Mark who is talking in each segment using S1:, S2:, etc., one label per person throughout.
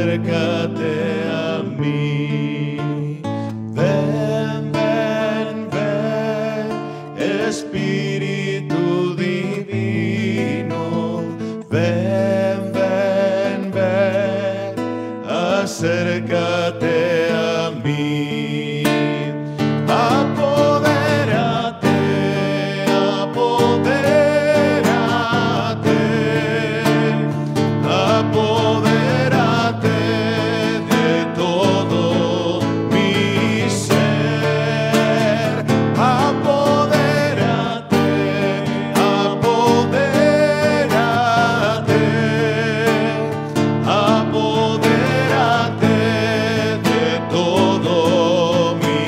S1: acércate a mí. Ven, ven, ven, Espíritu divino. Ven, ven, ven, acércate a mí. Apodérate, apodérate, apodérate de todo mi ser. Apodérate, apodérate, apodérate de todo mi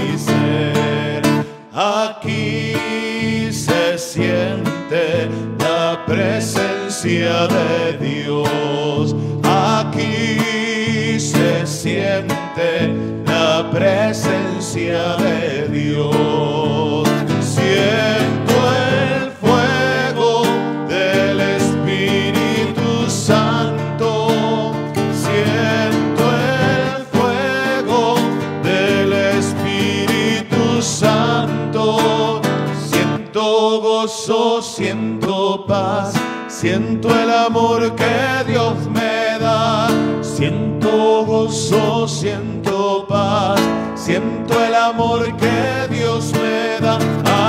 S1: ser. Aquí se siente la presencia de Dios. Aquí se siente la presencia de Dios. Siento el fuego del Espíritu Santo. Siento el fuego del Espíritu Santo. Siento gozo, siento paz, siento el amor que Dios me da. Siento gozo, siento paz, siento el amor que Dios me da.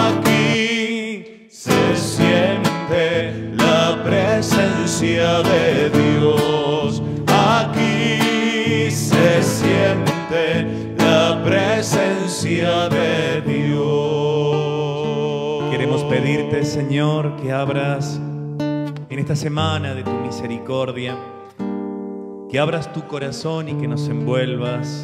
S1: Aquí se siente la presencia de Dios. Aquí se siente la presencia de Dios.
S2: Queremos pedirte, Señor, que abras en esta semana de tu misericordia, que abras tu corazón y que nos envuelvas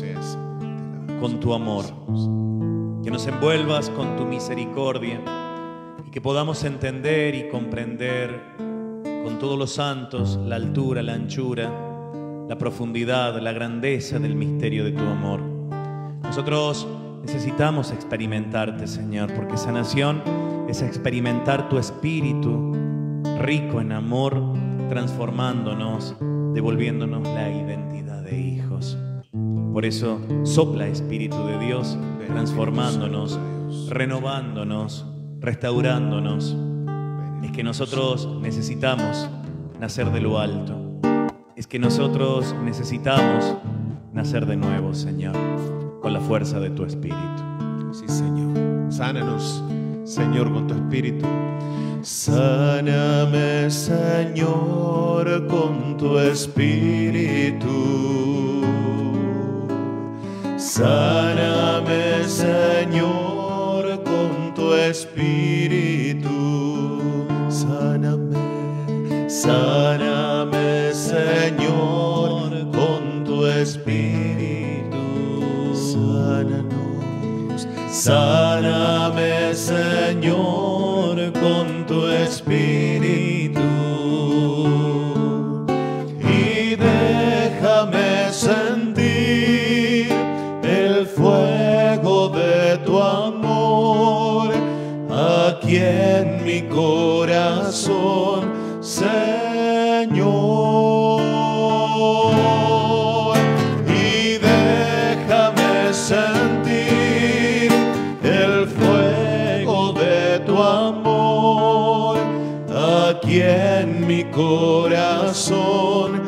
S2: con tu amor, que nos envuelvas con tu misericordia y que podamos entender y comprender con todos los santos la altura, la anchura, la profundidad, la grandeza del misterio de tu amor. Nosotros necesitamos experimentarte, Señor, porque sanación es experimentar tu espíritu rico en amor, transformándonos, devolviéndonos la identidad de hijos. Por eso sopla, Espíritu de Dios, transformándonos, renovándonos, restaurándonos. Es que nosotros necesitamos nacer de lo alto. Es que nosotros necesitamos nacer de nuevo, Señor, con la fuerza de tu Espíritu.
S1: Sí, Señor. Sánanos, Señor, con tu Espíritu. Sáname, Señor, con tu Espíritu. Sáname, Señor, con tu Espíritu. Sáname, sáname, Señor, con tu Espíritu. Sánanos, sáname, Señor, con tu Espíritu. Y déjame sentir el fuego de tu amor aquí en mi corazón, Señor. Y déjame sentir el fuego de tu amor aquí en mi corazón,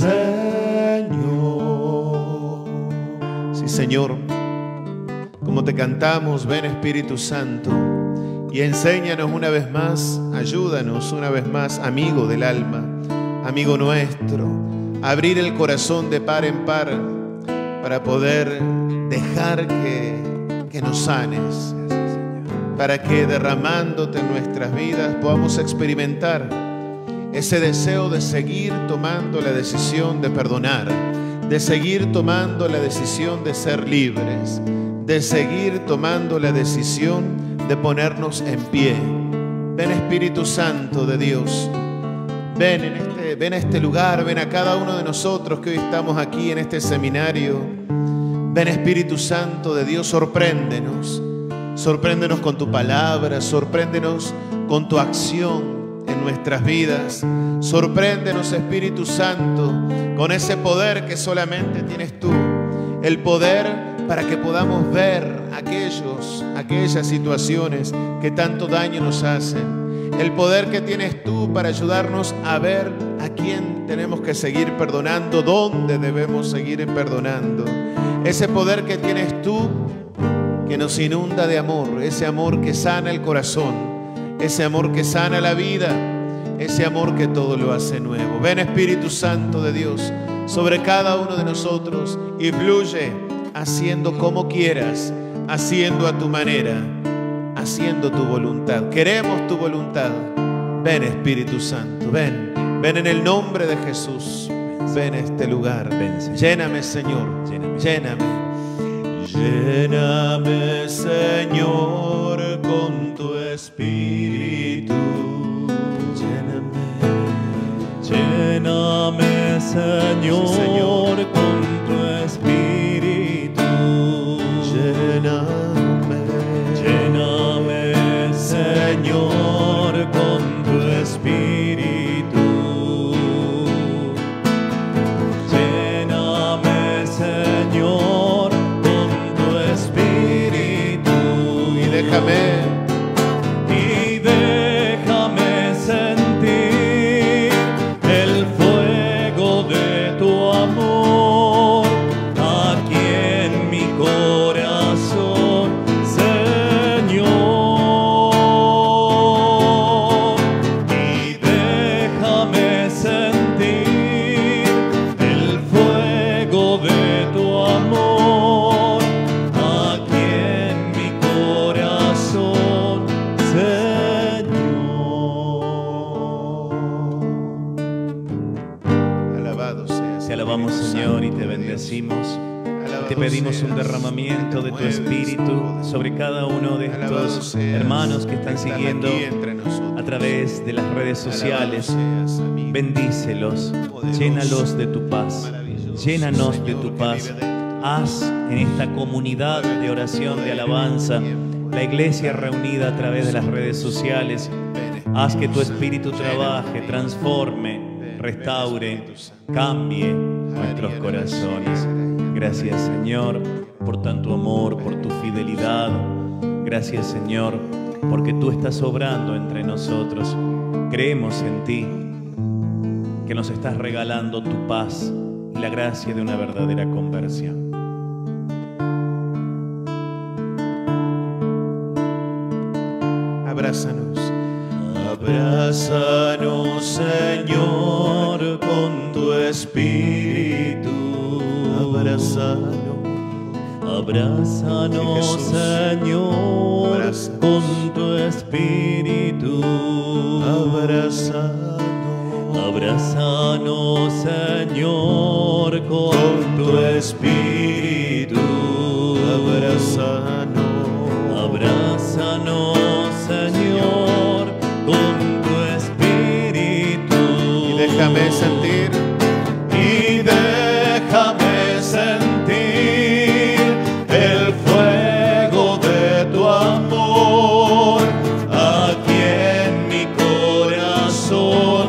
S1: Señor. Sí, Señor, como te cantamos, ven Espíritu Santo y enséñanos una vez más, ayúdanos una vez más, amigo del alma, amigo nuestro, a abrir el corazón de par en par para poder dejar que nos sanes, para que derramándote en nuestras vidas podamos experimentar ese deseo de seguir tomando la decisión de perdonar, de seguir tomando la decisión de ser libres, de seguir tomando la decisión de ponernos en pie. Ven Espíritu Santo de Dios, ven a este lugar, ven a cada uno de nosotros que hoy estamos aquí en este seminario. Ven Espíritu Santo de Dios, sorpréndenos, sorpréndenos con tu palabra, sorpréndenos con tu acción en nuestras vidas. Sorpréndenos, Espíritu Santo, con ese poder que solamente tienes tú. El poder para que podamos ver aquellas situaciones que tanto daño nos hacen. El poder que tienes tú para ayudarnos a ver a quién tenemos que seguir perdonando, dónde debemos seguir perdonando. Ese poder que tienes tú, que nos inunda de amor, ese amor que sana el corazón, ese amor que sana la vida, ese amor que todo lo hace nuevo. Ven, Espíritu Santo de Dios, sobre cada uno de nosotros y fluye haciendo como quieras, haciendo a tu manera, haciendo tu voluntad. Queremos tu voluntad. Ven, Espíritu Santo, ven en el nombre de Jesús. Ven a este lugar.
S2: Ven, Señor.
S1: Lléname, Señor. Lléname. Lléname, Señor, con tu espíritu.
S2: Lléname, Señor,
S1: sí, Señor,
S2: con tu espíritu. Lléname, Señor, con tu espíritu. Lléname, Señor, con tu espíritu.
S1: Y déjame
S2: sentir el fuego de tu amor aquí en mi corazón, Señor. Y déjame sentir el fuego de tu amor aquí en mi corazón, Señor.
S1: alabado seas.
S2: Te alabamos, Señor, y te bendecimos. Te pedimos un derramamiento de tu Espíritu sobre cada uno de estos hermanos que están siguiendo a través de las redes sociales. Bendícelos, llénalos de tu paz, llénanos de tu paz. Haz en esta comunidad de oración, de alabanza, la iglesia reunida a través de las redes sociales. Haz que tu Espíritu trabaje, transforme, restaure, cambie nuestros corazones. Gracias, Señor, por tanto amor, por tu fidelidad. Gracias, Señor, porque tú estás obrando entre nosotros. Creemos en ti, que nos estás regalando tu paz y la gracia de una verdadera conversión.
S1: Abrázanos. Abrázanos, Señor, con tu espíritu. Abrázanos.
S2: Abrázanos, Señor, con tu espíritu.
S1: Abrázanos.
S2: Abrázanos, Señor, con tu espíritu.
S1: Abrázanos.
S2: Abrázanos, Señor, con tu espíritu.
S1: Y déjame sentir.
S2: Y déjame sentir el fuego de tu amor aquí en mi corazón,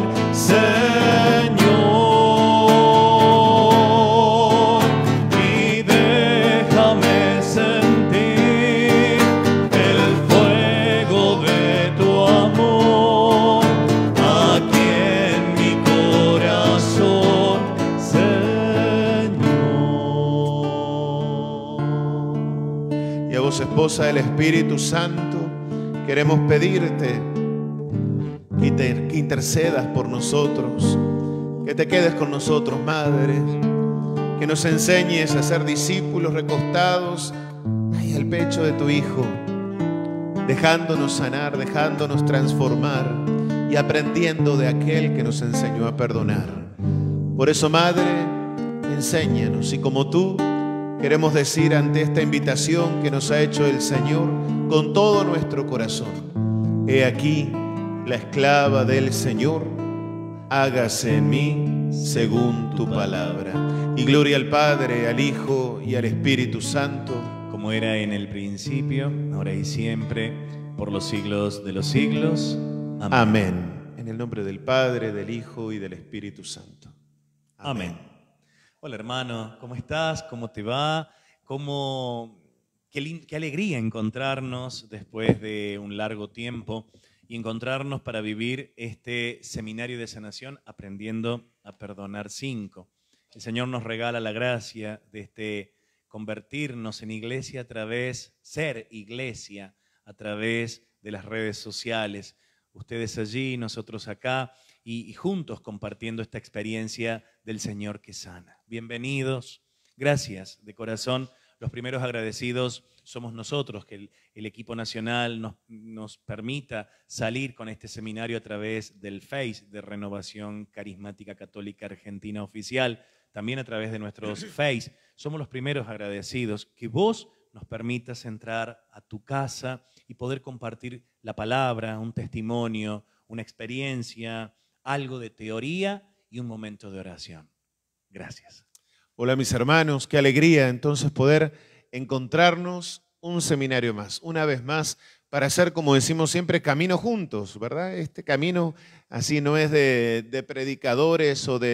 S2: Señor. Y déjame sentir el fuego de tu amor aquí en mi corazón, Señor.
S1: Y a vos, esposa del Espíritu Santo, queremos pedirte que intercedas por nosotros, que te quedes con nosotros, Madre, que nos enseñes a ser discípulos recostados ahí al pecho de tu Hijo, dejándonos sanar, dejándonos transformar y aprendiendo de aquel que nos enseñó a perdonar. Por eso, Madre, enséñanos, y como tú, queremos decir ante esta invitación que nos ha hecho el Señor con todo nuestro corazón: he aquí la esclava del Señor, hágase en mí según tu palabra. Y gloria al Padre, al Hijo y al Espíritu Santo,
S2: como era en el principio, ahora y siempre, por los siglos de los siglos. Amén.
S1: amén. En En el nombre del Padre, del Hijo y del Espíritu Santo.
S2: Amén. Hola hermano, ¿cómo estás? ¿Cómo te va? Qué alegría encontrarnos después de un largo tiempo y encontrarnos para vivir este seminario de sanación aprendiendo a perdonar 5. El Señor nos regala la gracia de convertirnos en iglesia ser iglesia a través de las redes sociales. Ustedes allí, nosotros acá y juntos compartiendo esta experiencia del Señor que sana. Bienvenidos, gracias de corazón. Los primeros agradecidos somos nosotros, que el equipo nacional nos permita salir con este seminario a través del Face de Renovación Carismática Católica Argentina Oficial, también a través de nuestros Face. Somos los primeros agradecidos que vos nos permitas entrar a tu casa y poder compartir la palabra, un testimonio, una experiencia, algo de teoría y un momento de oración. Gracias.
S1: Hola mis hermanos, qué alegría entonces poder encontrarnos un seminario más, una vez más, para hacer, como decimos siempre, camino juntos, ¿verdad? Este camino así no es de predicadores o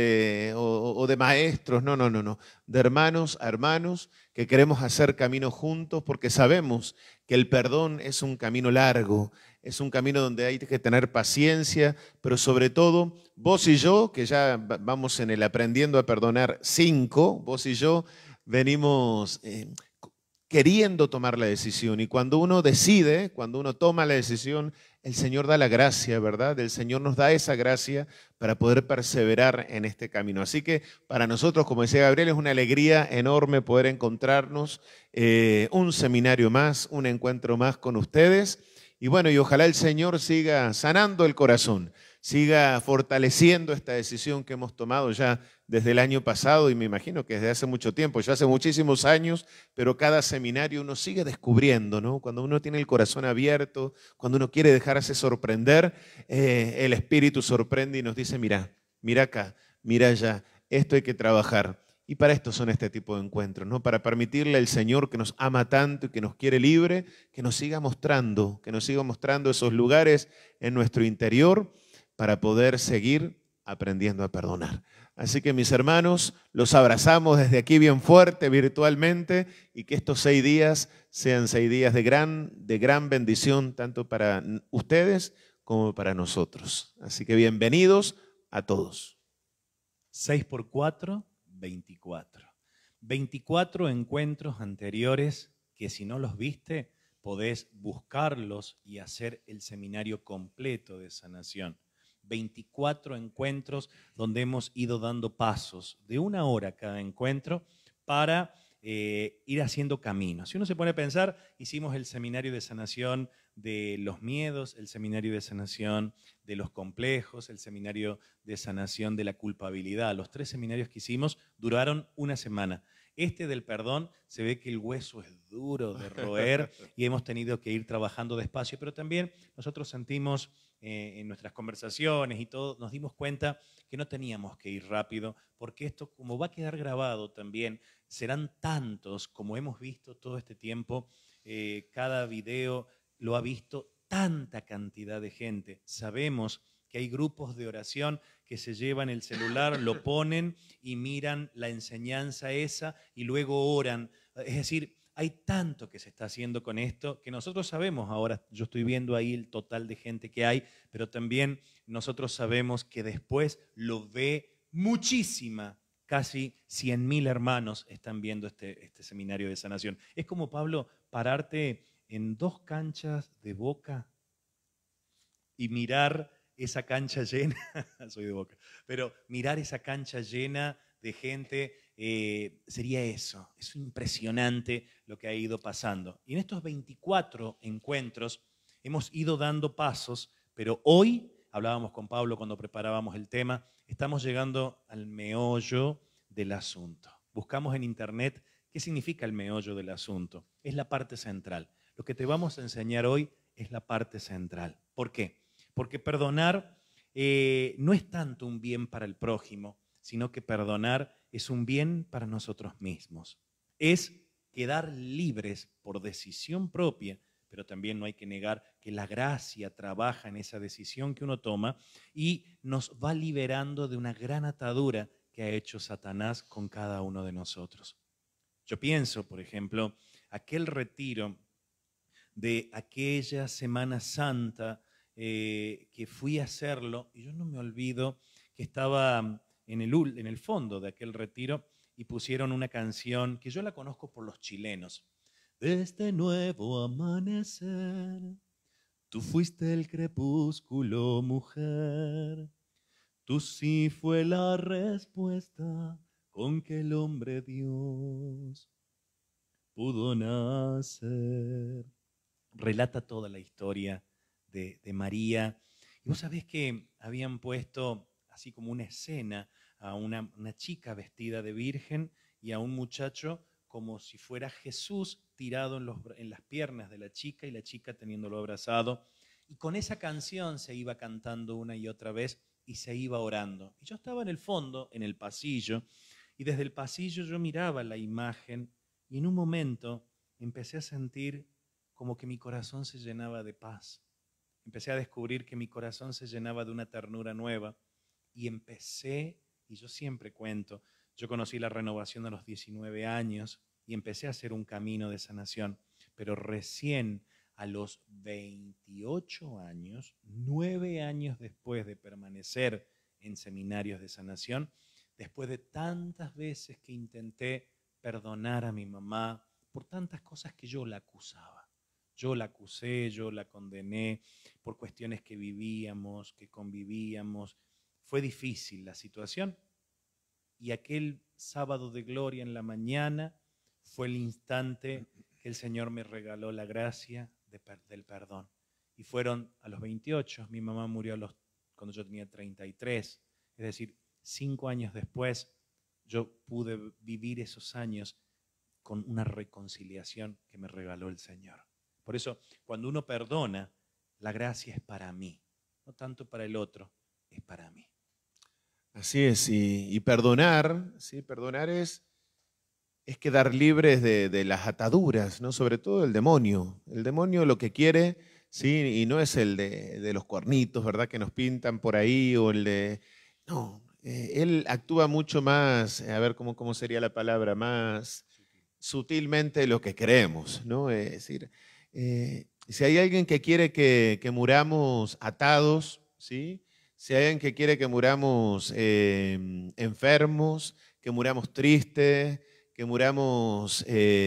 S1: de maestros, no, de hermanos a hermanos que queremos hacer camino juntos porque sabemos que el perdón es un camino largo, es un camino donde hay que tener paciencia, pero sobre todo vos y yo, que ya vamos en el Aprendiendo a Perdonar 5, vos y yo venimos queriendo tomar la decisión. Y cuando uno decide, cuando uno toma la decisión, el Señor da la gracia, ¿verdad? El Señor nos da esa gracia para poder perseverar en este camino. Así que para nosotros, como decía Gabriel, es una alegría enorme poder encontrarnos un seminario más, un encuentro más con ustedes. Y bueno, y ojalá el Señor siga sanando el corazón, siga fortaleciendo esta decisión que hemos tomado ya desde el año pasado y me imagino que desde hace mucho tiempo, ya hace muchísimos años, pero cada seminario uno sigue descubriendo, ¿no? Cuando uno tiene el corazón abierto, cuando uno quiere dejarse sorprender, el Espíritu sorprende y nos dice, mira acá, mira allá, esto hay que trabajar. Y para esto son este tipo de encuentros, ¿no? Para permitirle al Señor que nos ama tanto y que nos quiere libre, que nos siga mostrando esos lugares en nuestro interior para poder seguir aprendiendo a perdonar. Así que mis hermanos, los abrazamos desde aquí bien fuerte virtualmente y que estos 6 días sean 6 días de gran bendición tanto para ustedes como para nosotros. Así que bienvenidos a todos.
S2: 6 por 4, 24. 24 encuentros anteriores que si no los viste, podés buscarlos y hacer el seminario completo de sanación. 24 encuentros donde hemos ido dando pasos de 1 hora cada encuentro para ir haciendo caminos. Si uno se pone a pensar, hicimos el seminario de sanación de los miedos, el seminario de sanación de los complejos, el seminario de sanación de la culpabilidad. Los 3 seminarios que hicimos duraron 1 semana. Este del perdón se ve que el hueso es duro de roer y hemos tenido que ir trabajando despacio, pero también nosotros sentimos en nuestras conversaciones y todo, nos dimos cuenta que no teníamos que ir rápido, porque esto, como va a quedar grabado también, serán tantos como hemos visto todo este tiempo, cada video lo ha visto tanta cantidad de gente. Sabemos que hay grupos de oración que se llevan el celular, lo ponen y miran la enseñanza esa y luego oran. Es decir, hay tanto que se está haciendo con esto que nosotros sabemos ahora, yo estoy viendo ahí el total de gente que hay, pero también nosotros sabemos que después lo ve muchísima, casi 100.000 hermanos están viendo este seminario de sanación. Es como, Pablo, pararte en 2 canchas de Boca y mirar esa cancha llena, soy de Boca, pero mirar esa cancha llena de gente sería eso. Es impresionante lo que ha ido pasando. Y en estos 24 encuentros hemos ido dando pasos, pero hoy, hablábamos con Pablo cuando preparábamos el tema, estamos llegando al meollo del asunto. Buscamos en internet qué significa el meollo del asunto. Es la parte central. Lo que te vamos a enseñar hoy es la parte central. ¿Por qué? Porque perdonar no es tanto un bien para el prójimo, sino que perdonar es un bien para nosotros mismos. Es quedar libres por decisión propia, pero también no hay que negar que la gracia trabaja en esa decisión que uno toma y nos va liberando de una gran atadura que ha hecho Satanás con cada uno de nosotros. Yo pienso, por ejemplo, aquel retiro de aquella Semana Santa que fui a hacerlo, y yo no me olvido que estaba en el fondo de aquel retiro y pusieron una canción que yo la conozco por los chilenos. De este nuevo amanecer, tú fuiste el crepúsculo, mujer. Tú sí fue la respuesta con que el hombre Dios pudo nacer. Relata toda la historia de María. Y vos sabés que habían puesto así como una escena a una chica vestida de virgen y a un muchacho como si fuera Jesús tirado en las piernas de la chica y la chica teniéndolo abrazado. Y con esa canción se iba cantando una y otra vez y se iba orando. Y yo estaba en el fondo, en el pasillo, y desde el pasillo yo miraba la imagen y en un momento empecé a sentir como que mi corazón se llenaba de paz. Empecé a descubrir que mi corazón se llenaba de una ternura nueva y empecé, y yo siempre cuento, yo conocí la renovación a los 19 años y empecé a hacer un camino de sanación, pero recién a los 28 años, 9 años después de permanecer en seminarios de sanación, después de tantas veces que intenté perdonar a mi mamá por tantas cosas que yo la acusaba. Yo la acusé, yo la condené por cuestiones que vivíamos, que convivíamos. Fue difícil la situación y aquel sábado de gloria en la mañana fue el instante que el Señor me regaló la gracia del perdón. Y fueron a los 28, mi mamá murió cuando yo tenía 33, es decir, 5 años después yo pude vivir esos años con una reconciliación que me regaló el Señor. Por eso, cuando uno perdona, la gracia es para mí, no tanto para el otro, es para mí.
S1: Así es, y perdonar, ¿sí? Perdonar es quedar libres de las ataduras, ¿no? Sobre todo el demonio. El demonio lo que quiere, ¿sí? Y no es el de los cuernitos, ¿verdad? Que nos pintan por ahí, o el de... No, él actúa mucho más, a ver cómo sería la palabra, más sutilmente de lo que creemos, ¿no? Es decir, si hay alguien que quiere que muramos atados, ¿sí? Si hay alguien que quiere que muramos enfermos, que muramos tristes, que muramos,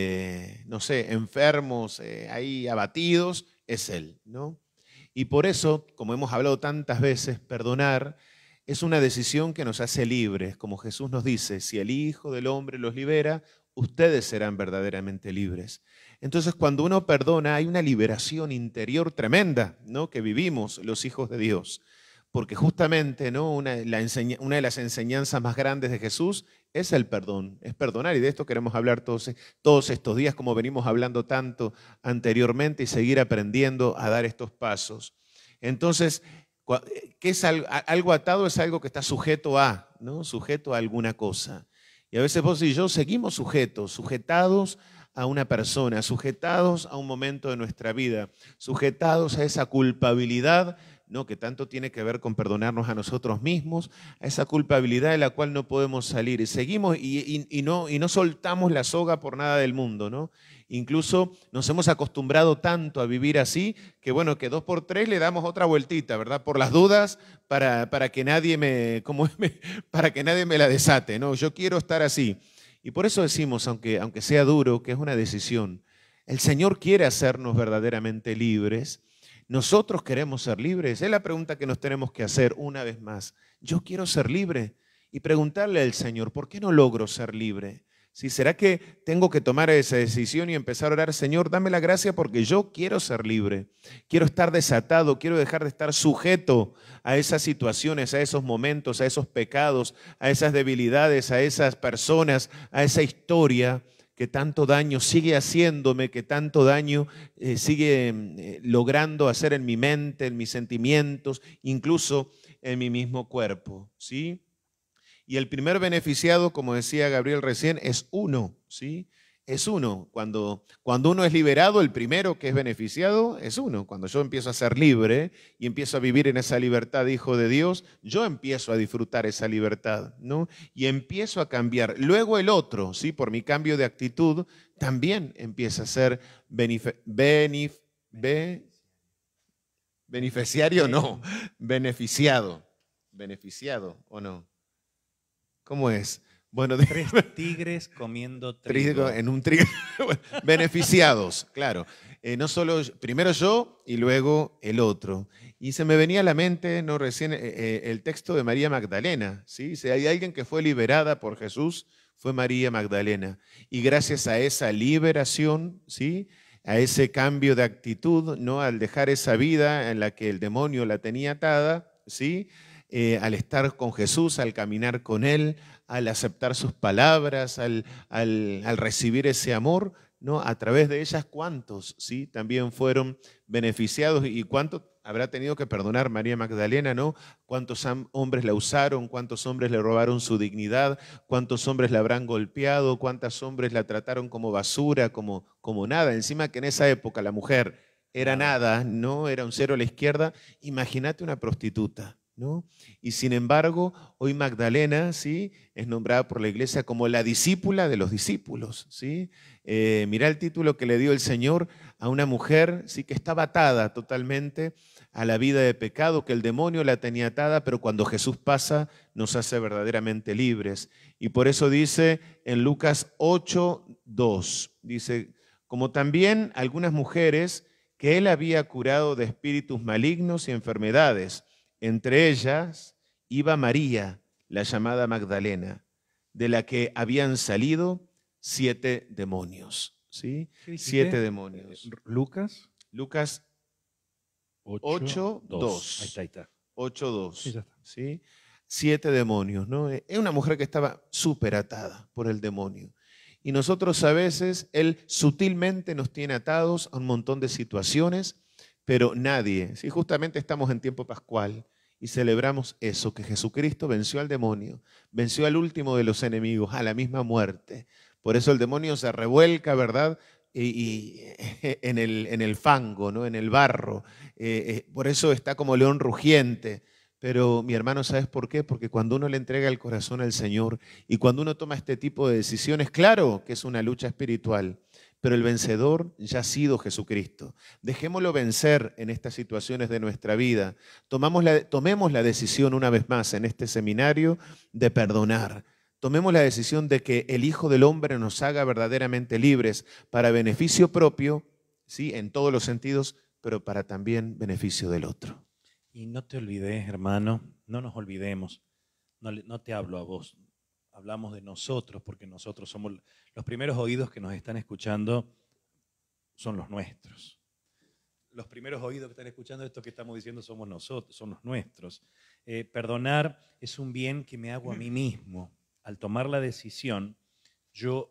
S1: no sé, enfermos, ahí abatidos, es Él, ¿no? Y por eso, como hemos hablado tantas veces, perdonar es una decisión que nos hace libres. Como Jesús nos dice, si el Hijo del Hombre los libera, ustedes serán verdaderamente libres. Entonces, cuando uno perdona, hay una liberación interior tremenda, ¿no? Que vivimos los hijos de Dios. Porque justamente, ¿no? Una de las enseñanzas más grandes de Jesús es el perdón, es perdonar. Y de esto queremos hablar todos estos días, como venimos hablando tanto anteriormente, y seguir aprendiendo a dar estos pasos. Entonces, ¿qué es algo atado? Es algo que está sujeto a, ¿no? Sujeto a alguna cosa. Y a veces vos y yo seguimos sujetados a una persona, sujetados a un momento de nuestra vida, sujetados a esa culpabilidad, ¿no? Que tanto tiene que ver con perdonarnos a nosotros mismos, a esa culpabilidad de la cual no podemos salir. Y seguimos y no soltamos la soga por nada del mundo, ¿no? Incluso nos hemos acostumbrado tanto a vivir así que, bueno, que 2 por 3 le damos otra vueltita, ¿verdad? Por las dudas, para que nadie para que nadie me la desate, ¿no? Yo quiero estar así. Y por eso decimos, aunque sea duro, que es una decisión. El Señor quiere hacernos verdaderamente libres. Nosotros queremos ser libres. Es la pregunta que nos tenemos que hacer una vez más. Yo quiero ser libre. Y preguntarle al Señor, ¿por qué no logro ser libre? ¿Sí? ¿Será que tengo que tomar esa decisión y empezar a orar? Señor, dame la gracia porque yo quiero ser libre. Quiero estar desatado, quiero dejar de estar sujeto a esas situaciones, a esos momentos, a esos pecados, a esas debilidades, a esas personas, a esa historia que tanto daño sigue haciéndome, que tanto daño sigue logrando hacer en mi mente, en mis sentimientos, incluso en mi mismo cuerpo, ¿sí? Y el primer beneficiado, como decía Gabriel recién, es uno, ¿sí? es uno. Cuando uno es liberado, el primero que es beneficiado es uno. Cuando yo empiezo a ser libre y empiezo a vivir en esa libertad, hijo de Dios, yo empiezo a disfrutar esa libertad, ¿no? Y empiezo a cambiar. Luego el otro, ¿sí? Por mi cambio de actitud, también empieza a ser beneficiario, no, beneficiado. ¿Beneficiado o no? ¿Cómo es? Bueno,
S2: Tres tigres comiendo trigo.
S1: en un trigo. Beneficiados, claro. No solo, primero yo y luego el otro. Y se me venía a la mente, no recién, el texto de María Magdalena, ¿sí? Si hay alguien que fue liberada por Jesús, fue María Magdalena. Y gracias a esa liberación, ¿sí? A ese cambio de actitud, ¿no? Al dejar esa vida en la que el demonio la tenía atada, ¿sí? Al estar con Jesús, al caminar con Él, al aceptar sus palabras, al recibir ese amor, ¿no? A través de ellas, ¿cuántos, sí? También fueron beneficiados y cuántos habrá tenido que perdonar María Magdalena, ¿no? ¿Cuántos hombres la usaron? ¿Cuántos hombres le robaron su dignidad? ¿Cuántos hombres la habrán golpeado? ¿Cuántos hombres la trataron como basura, como nada? Encima que en esa época la mujer era nada, ¿no? Era un cero a la izquierda. Imagínate una prostituta, ¿no? Y sin embargo, hoy Magdalena, ¿sí? Es nombrada por la iglesia como la discípula de los discípulos, ¿sí? Mirá el título que le dio el Señor a una mujer, ¿sí? Que estaba atada totalmente a la vida de pecado, que el demonio la tenía atada, pero cuando Jesús pasa nos hace verdaderamente libres. Y por eso dice en Lucas 8:2, dice, como también algunas mujeres que él había curado de espíritus malignos y enfermedades. Entre ellas iba María, la llamada Magdalena, de la que habían salido 7 demonios. ¿Sí? 7 demonios. Lucas 8:2.
S2: Ahí está.
S1: 8:2.
S2: Sí, ya está.
S1: ¿Sí? 7 demonios, ¿no? Es una mujer que estaba súper atada por el demonio. Y nosotros a veces, él sutilmente nos tiene atados a un montón de situaciones, pero nadie, ¿sí? Justamente estamos en tiempo pascual y celebramos eso, que Jesucristo venció al demonio, venció al último de los enemigos, a la misma muerte. Por eso el demonio se revuelca, ¿verdad? Y en el fango, ¿no? En el barro. Por eso está como león rugiente. Pero mi hermano, ¿sabes por qué? Porque cuando uno le entrega el corazón al Señor y cuando uno toma este tipo de decisiones, claro que es una lucha espiritual, pero el vencedor ya ha sido Jesucristo. Dejémoslo vencer en estas situaciones de nuestra vida. Tomemos la decisión una vez más en este seminario de perdonar. Tomemos la decisión de que el Hijo del Hombre nos haga verdaderamente libres para beneficio propio, ¿sí? En todos los sentidos, pero para también beneficio del otro.
S2: Y no te olvides, hermano, no nos olvidemos, no te hablo a vos, hablamos de nosotros, porque nosotros somos los primeros oídos que nos están escuchando, son los nuestros. Los primeros oídos que están escuchando esto que estamos diciendo somos nosotros, son los nuestros. Perdonar es un bien que me hago a mí mismo. Al tomar la decisión, yo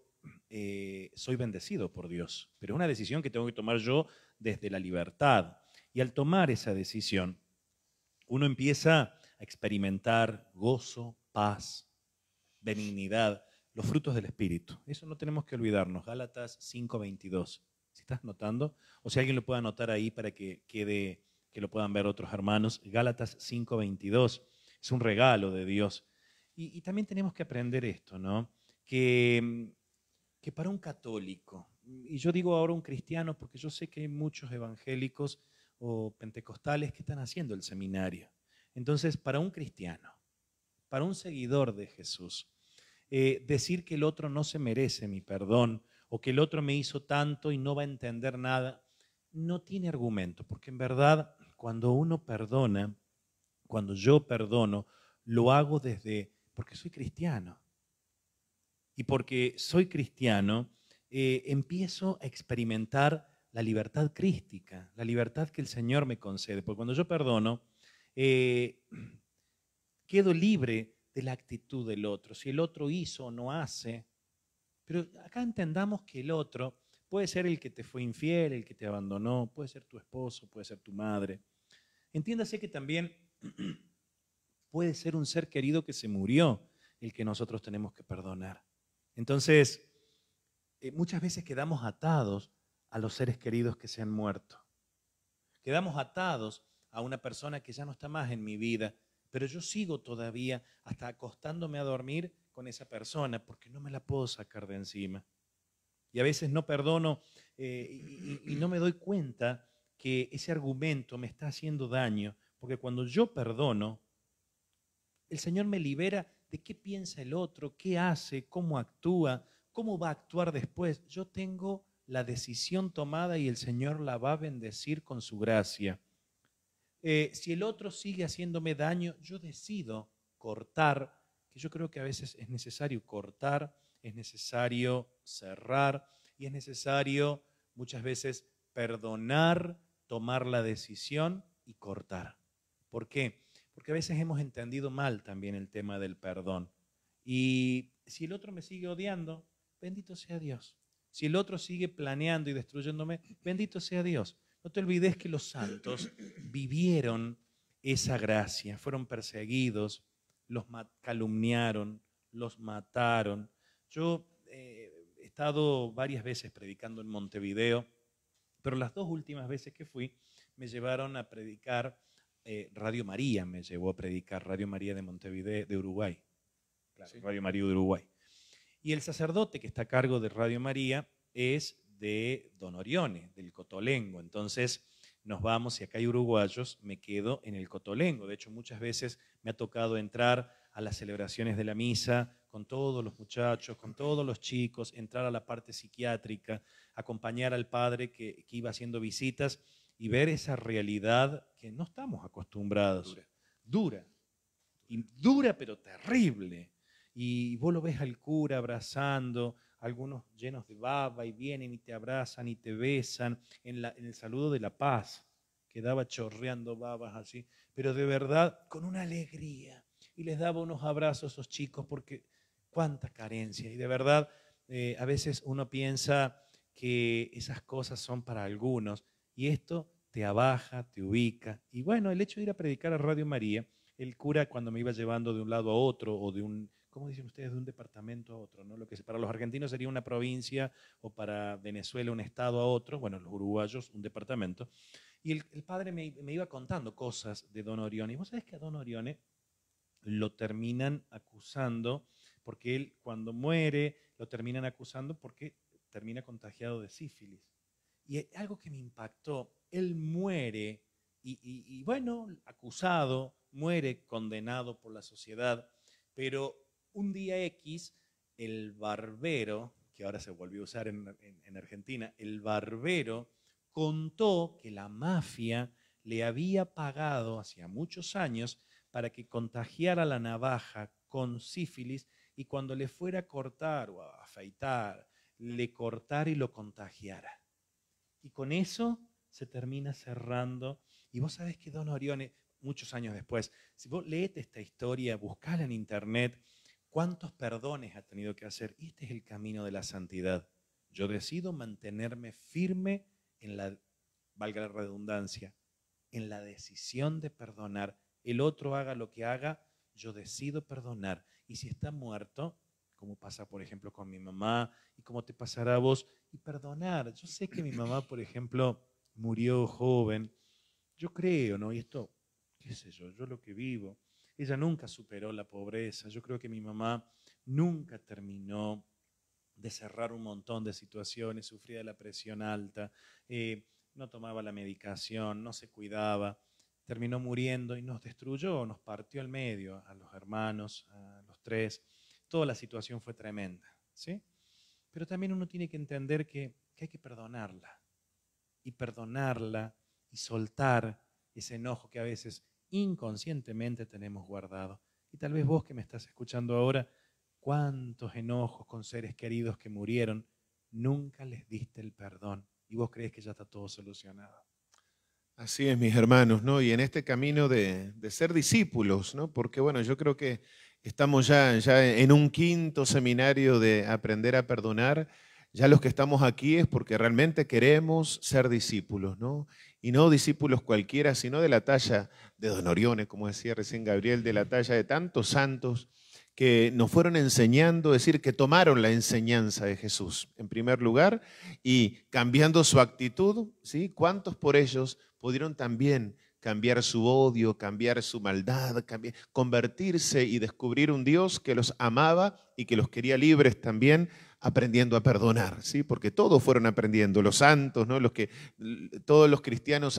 S2: soy bendecido por Dios, pero es una decisión que tengo que tomar yo desde la libertad. Y al tomar esa decisión, uno empieza a experimentar gozo, paz, benignidad, los frutos del Espíritu. Eso no tenemos que olvidarnos. Gálatas 5:22. ¿Si estás notando? O si alguien lo puede anotar ahí para que quede, que lo puedan ver otros hermanos. Gálatas 5:22. Es un regalo de Dios. Y también tenemos que aprender esto, ¿no? Que para un católico, y yo digo ahora un cristiano porque yo sé que hay muchos evangélicos o pentecostales que están haciendo el seminario. Entonces, para un cristiano, para un seguidor de Jesús, decir que el otro no se merece mi perdón o que el otro me hizo tanto y no va a entender nada, no tiene argumento, porque en verdad cuando uno perdona, cuando yo perdono, lo hago porque soy cristiano. Y porque soy cristiano, empiezo a experimentar la libertad crística, la libertad que el Señor me concede. Porque cuando yo perdono, quedo libre de la actitud del otro. Si el otro hizo o no hace. Pero acá entendamos que el otro puede ser el que te fue infiel, el que te abandonó, puede ser tu esposo, puede ser tu madre. Entiéndase que también puede ser un ser querido que se murió el que nosotros tenemos que perdonar. Entonces, muchas veces quedamos atados a los seres queridos que se han muerto. Quedamos atados a una persona que ya no está más en mi vida, pero yo sigo todavía hasta acostándome a dormir con esa persona porque no me la puedo sacar de encima. Y a veces no perdono y no me doy cuenta que ese argumento me está haciendo daño, porque cuando yo perdono, el Señor me libera de qué piensa el otro, qué hace, cómo actúa, cómo va a actuar después. Yo tengo la decisión tomada y el Señor la va a bendecir con su gracia. Si el otro sigue haciéndome daño, yo decido cortar, que yo creo que a veces es necesario cortar, es necesario cerrar y es necesario muchas veces perdonar, tomar la decisión y cortar. ¿Por qué? Porque a veces hemos entendido mal también el tema del perdón. Y si el otro me sigue odiando, bendito sea Dios. Si el otro sigue planeando y destruyéndome, bendito sea Dios. No te olvides que los santos vivieron esa gracia, fueron perseguidos, los calumniaron, los mataron. Yo he estado varias veces predicando en Montevideo, pero las 2 últimas veces que fui me llevaron a predicar, Radio María me llevó a predicar, Radio María de Montevideo, de Uruguay. Claro, sí. Radio María de Uruguay. Y el sacerdote que está a cargo de Radio María es de Don Orione, del Cotolengo. Entonces nos vamos, y acá hay uruguayos, me quedo en el Cotolengo. De hecho, muchas veces me ha tocado entrar a las celebraciones de la misa con todos los muchachos, con todos los chicos, entrar a la parte psiquiátrica, acompañar al padre que iba haciendo visitas y ver esa realidad que no estamos acostumbrados. Dura, pero terrible. Y vos lo ves al cura abrazando, algunos llenos de baba, y vienen y te abrazan y te besan en el saludo de la paz. Quedaba chorreando babas así, pero de verdad con una alegría. Y les daba unos abrazos a esos chicos porque cuánta carencia. Y de verdad a veces uno piensa que esas cosas son para algunos y esto te abaja, te ubica. Y bueno, el hecho de ir a predicar a Radio María, el cura cuando me iba llevando de un lado a otro o de un, ¿cómo dicen ustedes? De un departamento a otro, ¿no? Lo que para los argentinos sería una provincia o para Venezuela un estado a otro, bueno, los uruguayos un departamento. Y el padre me iba contando cosas de Don Orione. Y vos sabés que a Don Orione lo terminan acusando porque él cuando muere lo terminan acusando porque termina contagiado de sífilis. Y algo que me impactó, él muere y bueno, acusado, muere condenado por la sociedad, pero un día X, el barbero, que ahora se volvió a usar en Argentina, el barbero contó que la mafia le había pagado hacía muchos años para que contagiara la navaja con sífilis y cuando le fuera a cortar o a afeitar, le cortara y lo contagiara. Y con eso se termina cerrando. Y vos sabés que Don Orione, muchos años después, si vos leete esta historia, buscala en internet, cuántos perdones ha tenido que hacer. Y este es el camino de la santidad. Yo decido mantenerme firme en la, valga la redundancia, en la decisión de perdonar. El otro haga lo que haga, yo decido perdonar. Y si está muerto, como pasa por ejemplo con mi mamá y como te pasará a vos, y perdonar. Yo sé que mi mamá, por ejemplo, murió joven. Yo creo, ¿no? Y esto, qué sé yo lo que vivo. Ella nunca superó la pobreza. Yo creo que mi mamá nunca terminó de cerrar un montón de situaciones. Sufría de la presión alta, no tomaba la medicación, no se cuidaba. Terminó muriendo y nos destruyó, nos partió al medio, a los hermanos, a los 3. Toda la situación fue tremenda, ¿sí? Pero también uno tiene que entender que hay que perdonarla. Y perdonarla y soltar ese enojo que a veces inconscientemente tenemos guardado. Y tal vez vos que me estás escuchando ahora, cuántos enojos con seres queridos que murieron, nunca les diste el perdón. Y vos crees que ya está todo solucionado.
S1: Así es, mis hermanos, ¿no? Y en este camino de ser discípulos, ¿no? Porque bueno, yo creo que estamos ya en un 5.º seminario de aprender a perdonar. Ya los que estamos aquí es porque realmente queremos ser discípulos, ¿no? Y no discípulos cualquiera, sino de la talla de Don Orione, como decía recién Gabriel, de la talla de tantos santos que nos fueron enseñando, es decir, que tomaron la enseñanza de Jesús en primer lugar y cambiando su actitud, ¿sí? ¿Cuántos por ellos pudieron también cambiar su odio, cambiar su maldad, convertirse y descubrir un Dios que los amaba y que los quería libres también, aprendiendo a perdonar, ¿sí? Porque todos fueron aprendiendo, los santos, ¿no? Todos los cristianos,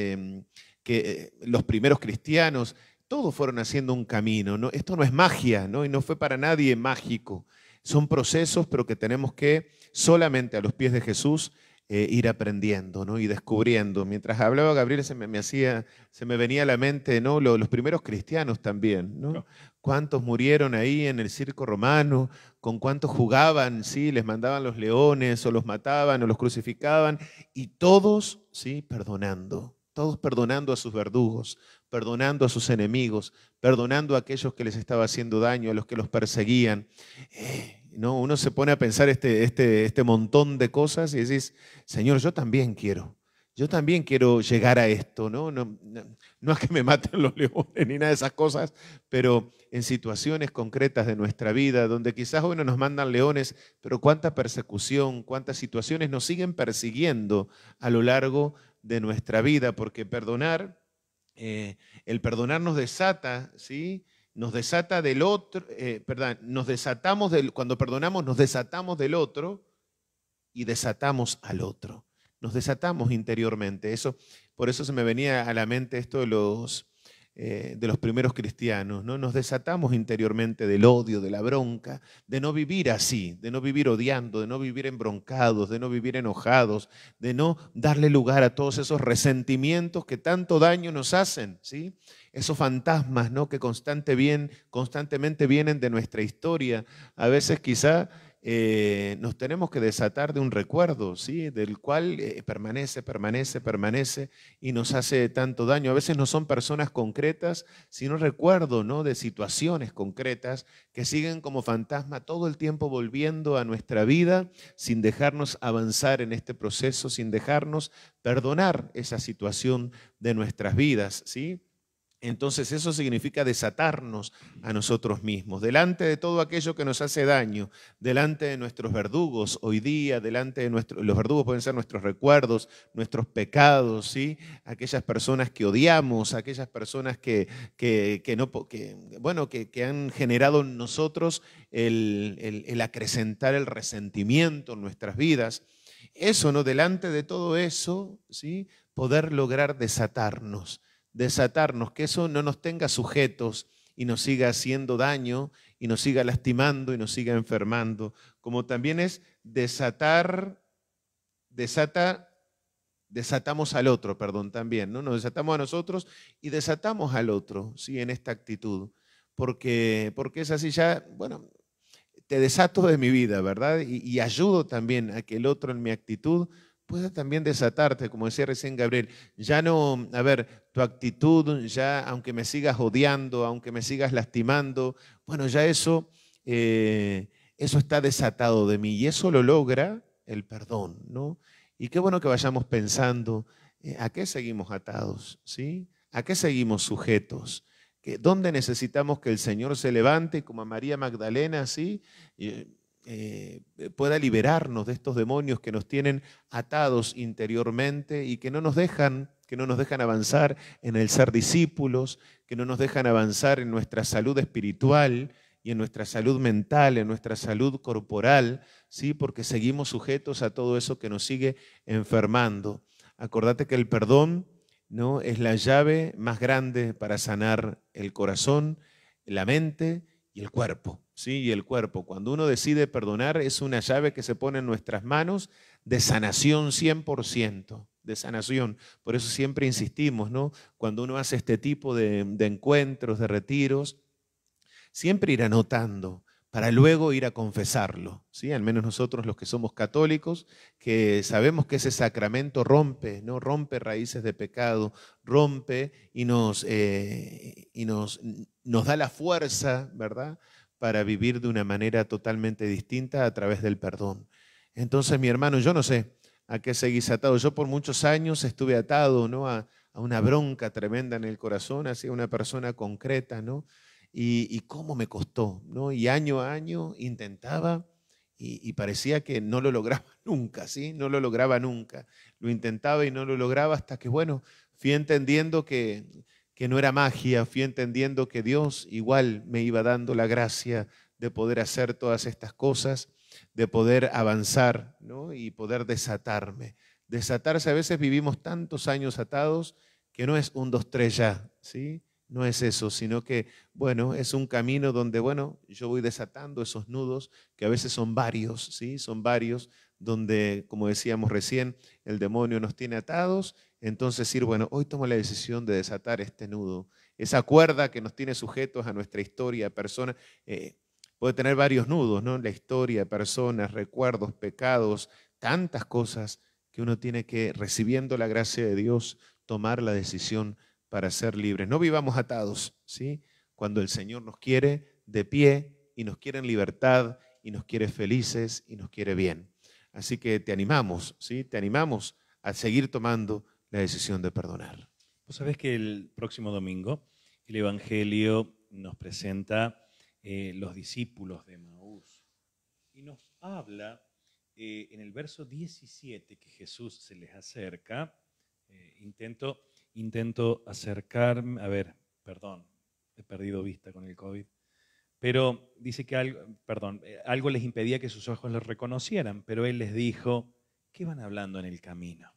S1: los primeros cristianos, todos fueron haciendo un camino, ¿no? Esto no es magia, ¿no? Y no fue para nadie mágico. Son procesos, pero que tenemos que solamente a los pies de Jesús ir aprendiendo, ¿no? Y descubriendo. Mientras hablaba Gabriel se me venía a la mente, ¿no? Los primeros cristianos también, ¿no? Cuántos murieron ahí en el circo romano, con cuántos jugaban, ¿sí? Les mandaban los leones o los mataban o los crucificaban y todos, ¿sí? Todos perdonando a sus verdugos, perdonando a sus enemigos, perdonando a aquellos que les estaba haciendo daño, a los que los perseguían. ¿No? Uno se pone a pensar este montón de cosas y decís, Señor, yo también quiero llegar a esto, ¿no? No es que me maten los leones ni nada de esas cosas, pero en situaciones concretas de nuestra vida, donde quizás hoy no nos mandan leones, pero cuánta persecución, cuántas situaciones nos siguen persiguiendo a lo largo de nuestra vida, porque el perdonar nos desata, ¿sí? Nos desata del otro, cuando perdonamos nos desatamos del otro y desatamos al otro. Nos desatamos interiormente. Por eso se me venía a la mente esto de los primeros cristianos, ¿no? Nos desatamos interiormente del odio, de la bronca, de no vivir así, de no vivir odiando, de no vivir embroncados, de no vivir enojados, de no darle lugar a todos esos resentimientos que tanto daño nos hacen, ¿sí? Esos fantasmas, ¿no? Que constantemente vienen de nuestra historia. A veces quizá nos tenemos que desatar de un recuerdo, ¿sí? Del cual permanece y nos hace tanto daño. A veces no son personas concretas, sino recuerdo, ¿no? De situaciones concretas que siguen como fantasma todo el tiempo volviendo a nuestra vida sin dejarnos avanzar en este proceso, sin dejarnos perdonar esa situación de nuestras vidas, ¿sí? Entonces eso significa desatarnos a nosotros mismos, delante de todo aquello que nos hace daño, delante de nuestros verdugos hoy día, delante de los verdugos pueden ser nuestros recuerdos, nuestros pecados, ¿sí? Aquellas personas que odiamos, aquellas personas que han generado en nosotros el acrecentar el resentimiento en nuestras vidas. Eso, ¿no? Delante de todo eso, ¿sí? Poder lograr desatarnos, que eso no nos tenga sujetos y nos siga haciendo daño y nos siga lastimando y nos siga enfermando, como también es desatamos al otro, también, ¿no? Nos desatamos a nosotros y desatamos al otro, ¿sí? En esta actitud, porque es así ya, bueno, te desato de mi vida, ¿verdad? Y ayudo también a que el otro en mi actitud pueda también desatarte, como decía recién Gabriel. Ya no, tu actitud, ya aunque me sigas odiando, aunque me sigas lastimando, bueno, ya eso está desatado de mí y eso lo logra el perdón, ¿no? Y qué bueno que vayamos pensando, ¿a qué seguimos atados? ¿Sí? ¿A qué seguimos sujetos? ¿Dónde necesitamos que el Señor se levante como a María Magdalena, ¿sí? Pueda liberarnos de estos demonios que nos tienen atados interiormente y que no nos dejan avanzar en el ser discípulos, que no nos dejan avanzar en nuestra salud espiritual y en nuestra salud mental, en nuestra salud corporal, ¿sí? Porque seguimos sujetos a todo eso que nos sigue enfermando. Acordate que el perdón, ¿no? Es la llave más grande para sanar el corazón, la mente y el cuerpo, ¿sí? Y el cuerpo, cuando uno decide perdonar, es una llave que se pone en nuestras manos de sanación 100%, de sanación. Por eso siempre insistimos, ¿no? Cuando uno hace este tipo de encuentros, de retiros, siempre ir anotando para luego ir a confesarlo, ¿sí? Al menos nosotros los que somos católicos, que sabemos que ese sacramento rompe, ¿no? Rompe raíces de pecado, rompe y nos da la fuerza, ¿verdad?, para vivir de una manera totalmente distinta a través del perdón. Entonces, mi hermano, yo no sé a qué seguís atado. Yo por muchos años estuve atado, ¿no?, a una bronca tremenda en el corazón hacia una persona concreta, ¿no? y cómo me costó, ¿no? Y año a año intentaba y parecía que no lo lograba nunca, ¿sí? No lo lograba nunca. Lo intentaba y no lo lograba hasta que, bueno, fui entendiendo que no era magia, fui entendiendo que Dios igual me iba dando la gracia de poder hacer todas estas cosas, de poder avanzar, ¿no? Y poder desatarme. Desatarse, a veces vivimos tantos años atados que no es un, dos, tres ya, ¿sí? No es eso, sino que, bueno, es un camino donde, bueno, yo voy desatando esos nudos, que a veces son varios, ¿sí? Son varios, donde, como decíamos recién, el demonio nos tiene atados. Entonces decir, bueno, hoy tomo la decisión de desatar este nudo, esa cuerda que nos tiene sujetos a nuestra historia, personas, puede tener varios nudos, ¿no? La historia, personas, recuerdos, pecados, tantas cosas que uno tiene que, recibiendo la gracia de Dios, tomar la decisión para ser libres. No vivamos atados, ¿sí? Cuando el Señor nos quiere de pie y nos quiere en libertad y nos quiere felices y nos quiere bien. Así que te animamos, ¿sí? Te animamos a seguir tomando la decisión de perdonar.
S2: Vos sabés que el próximo domingo el Evangelio nos presenta los discípulos de Emaús y nos habla en el verso 17 que Jesús se les acerca. Intento acercarme, a ver, perdón, he perdido vista con el COVID, pero dice que algo les impedía que sus ojos los reconocieran, pero Él les dijo, ¿qué van hablando en el camino?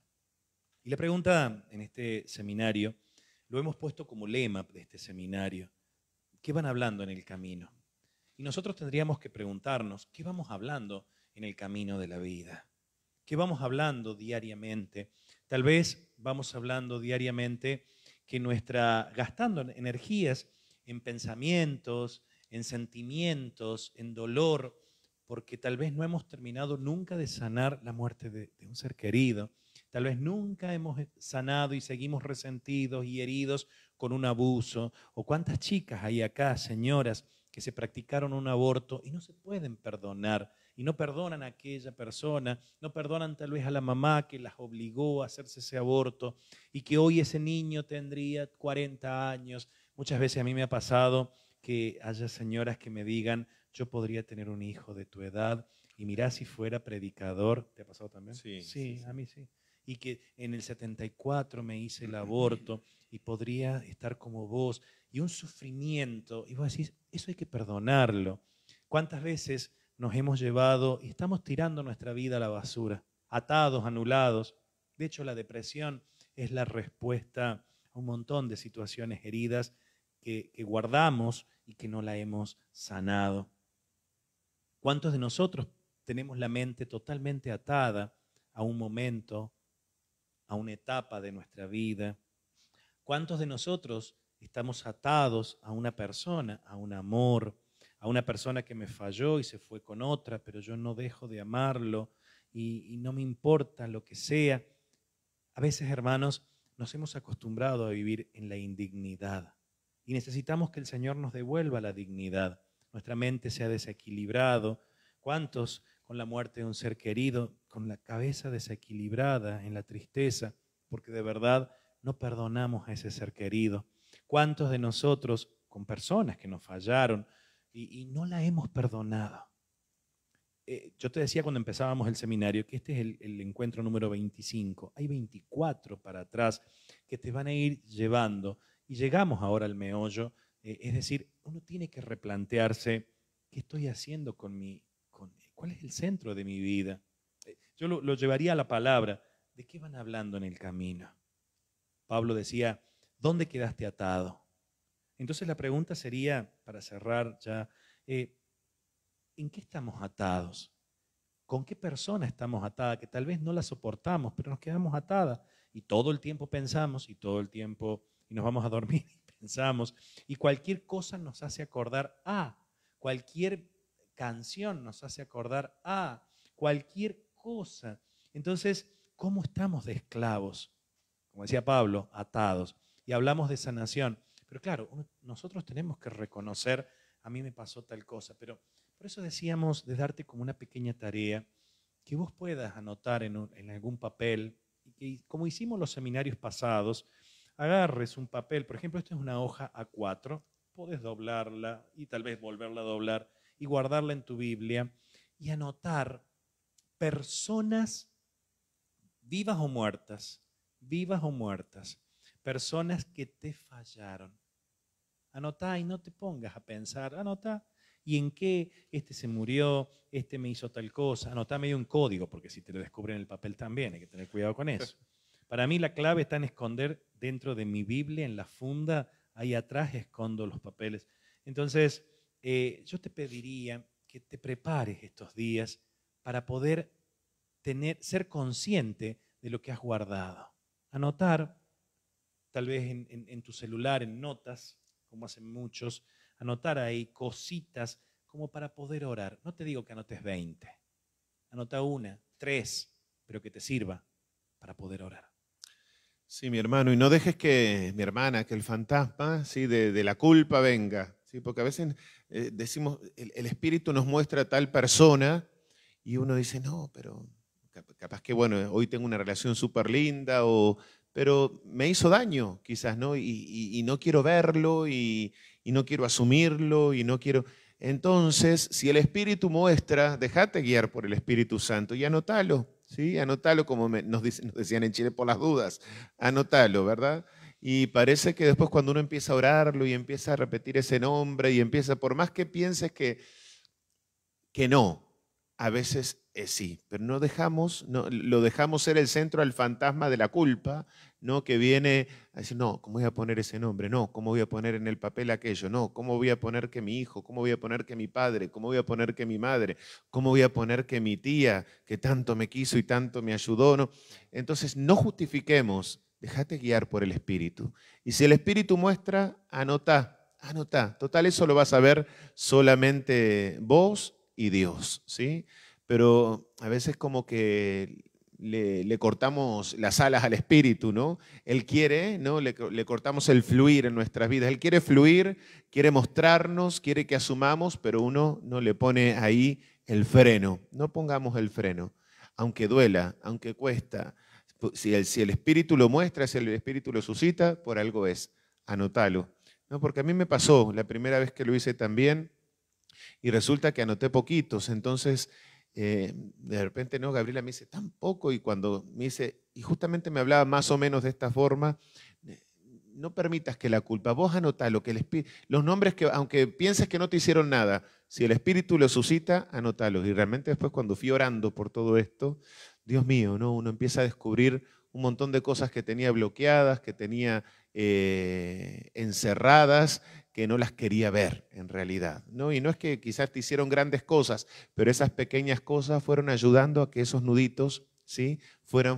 S2: Y la pregunta en este seminario, lo hemos puesto como lema de este seminario, ¿qué van hablando en el camino? Y nosotros tendríamos que preguntarnos, ¿qué vamos hablando en el camino de la vida? ¿Qué vamos hablando diariamente? Tal vez vamos hablando diariamente que gastando energías en pensamientos, en sentimientos, en dolor, porque tal vez no hemos terminado nunca de sanar la muerte de un ser querido. Tal vez nunca hemos sanado y seguimos resentidos y heridos con un abuso. O cuántas chicas hay acá, señoras, que se practicaron un aborto y no se pueden perdonar. Y no perdonan a aquella persona, no perdonan tal vez a la mamá que las obligó a hacerse ese aborto y que hoy ese niño tendría 40 años. Muchas veces a mí me ha pasado que haya señoras que me digan, yo podría tener un hijo de tu edad y mirá si fuera predicador. ¿Te ha pasado también? Sí, a mí sí. Y que en el 74 me hice el aborto y podría estar como vos. Y un sufrimiento. Y vos decís, eso hay que perdonarlo. ¿Cuántas veces nos hemos llevado y estamos tirando nuestra vida a la basura? Atados, anulados. De hecho, la depresión es la respuesta a un montón de situaciones heridas que guardamos y que no la hemos sanado. ¿Cuántos de nosotros tenemos la mente totalmente atada a un momento, a una etapa de nuestra vida? ¿Cuántos de nosotros estamos atados a una persona, a un amor, a una persona que me falló y se fue con otra, pero yo no dejo de amarlo y no me importa lo que sea? A veces, hermanos, nos hemos acostumbrado a vivir en la indignidad y necesitamos que el Señor nos devuelva la dignidad. Nuestra mente se ha desequilibrado. ¿Cuántos con la muerte de un ser querido, con la cabeza desequilibrada en la tristeza, porque de verdad no perdonamos a ese ser querido? ¿Cuántos de nosotros con personas que nos fallaron y no la hemos perdonado? Yo te decía cuando empezábamos el seminario que este es el encuentro número 25. Hay 24 para atrás que te van a ir llevando y llegamos ahora al meollo. Es decir, uno tiene que replantearse qué estoy haciendo cuál es el centro de mi vida. Yo lo llevaría a la palabra. ¿De qué van hablando en el camino? Pablo decía, ¿dónde quedaste atado? Entonces la pregunta sería, para cerrar ya, ¿en qué estamos atados? ¿Con qué persona estamos atadas? Que tal vez no la soportamos, pero nos quedamos atadas y todo el tiempo pensamos y todo el tiempo y nos vamos a dormir y pensamos y cualquier cosa nos hace acordar cualquier canción nos hace acordar cualquier cosa. Entonces, ¿cómo estamos de esclavos? Como decía Pablo, atados. Y hablamos de sanación. Pero claro, nosotros tenemos que reconocer, a mí me pasó tal cosa, pero por eso decíamos de darte como una pequeña tarea que vos puedas anotar en algún papel y que, como hicimos los seminarios pasados, agarres un papel, por ejemplo, esta es una hoja A4 podés doblarla y tal vez volverla a doblar y guardarla en tu Biblia y anotar personas vivas o muertas, personas que te fallaron. Anotá y no te pongas a pensar, anotá. ¿Y en qué este se murió, este me hizo tal cosa? Anotá medio un código, porque si te lo descubren en el papel también, hay que tener cuidado con eso. Para mí la clave está en esconder dentro de mi Biblia, en la funda, ahí atrás escondo los papeles. Entonces, yo te pediría que te prepares estos días para poder ser consciente de lo que has guardado. Anotar, tal vez en tu celular, en notas, como hacen muchos, anotar ahí cositas como para poder orar. No te digo que anotes 20, anota 1, 3, pero que te sirva para poder orar.
S1: Sí, mi hermano, y no dejes que, mi hermana, que el fantasma, ¿sí?, de la culpa venga, ¿sí? Porque a veces decimos, el Espíritu nos muestra a tal persona y uno dice, no, pero capaz que, bueno, hoy tengo una relación súper linda, pero me hizo daño quizás, ¿no? Y no quiero verlo y no quiero asumirlo y no quiero... Entonces, si el Espíritu muestra, déjate guiar por el Espíritu Santo y anótalo, ¿sí? Anótalo como nos decían en Chile por las dudas, anótalo, ¿verdad? Y parece que después cuando uno empieza a orarlo y empieza a repetir ese nombre y empieza, por más que pienses que no, a veces sí, pero no lo dejamos ser el centro al fantasma de la culpa, ¿no? Que viene a decir, no, ¿cómo voy a poner ese nombre? No, ¿cómo voy a poner en el papel aquello? No, ¿cómo voy a poner que mi hijo? ¿Cómo voy a poner que mi padre? ¿Cómo voy a poner que mi madre? ¿Cómo voy a poner que mi tía, que tanto me quiso y tanto me ayudó? ¿No? Entonces, no justifiquemos, déjate guiar por el Espíritu. Y si el Espíritu muestra, anotá. Total, eso lo vas a ver solamente vos y Dios, ¿sí? Pero a veces como que le cortamos las alas al Espíritu, ¿no? Él quiere, ¿no? Le cortamos el fluir en nuestras vidas. Él quiere fluir, quiere mostrarnos, quiere que asumamos, pero uno no le pone ahí el freno. No pongamos el freno, aunque duela, aunque cuesta. Si el Espíritu lo muestra, si el Espíritu lo suscita, por algo es. Anótalo. ¿No? Porque a mí me pasó la primera vez que lo hice también y resulta que anoté poquitos. Entonces, de repente, no, Gabriela me dice, tan poco, y cuando me dice, y justamente me hablaba más o menos de esta forma, no permitas que la culpa, vos anotalo, que los nombres que, aunque pienses que no te hicieron nada, si el Espíritu los suscita, anotalos. Y realmente después cuando fui orando por todo esto, Dios mío, ¿no? Uno empieza a descubrir un montón de cosas que tenía bloqueadas, que tenía encerradas, que no las quería ver en realidad, ¿no? Y no es que quizás te hicieron grandes cosas, pero esas pequeñas cosas fueron ayudando a que esos nuditos, ¿sí?, fueran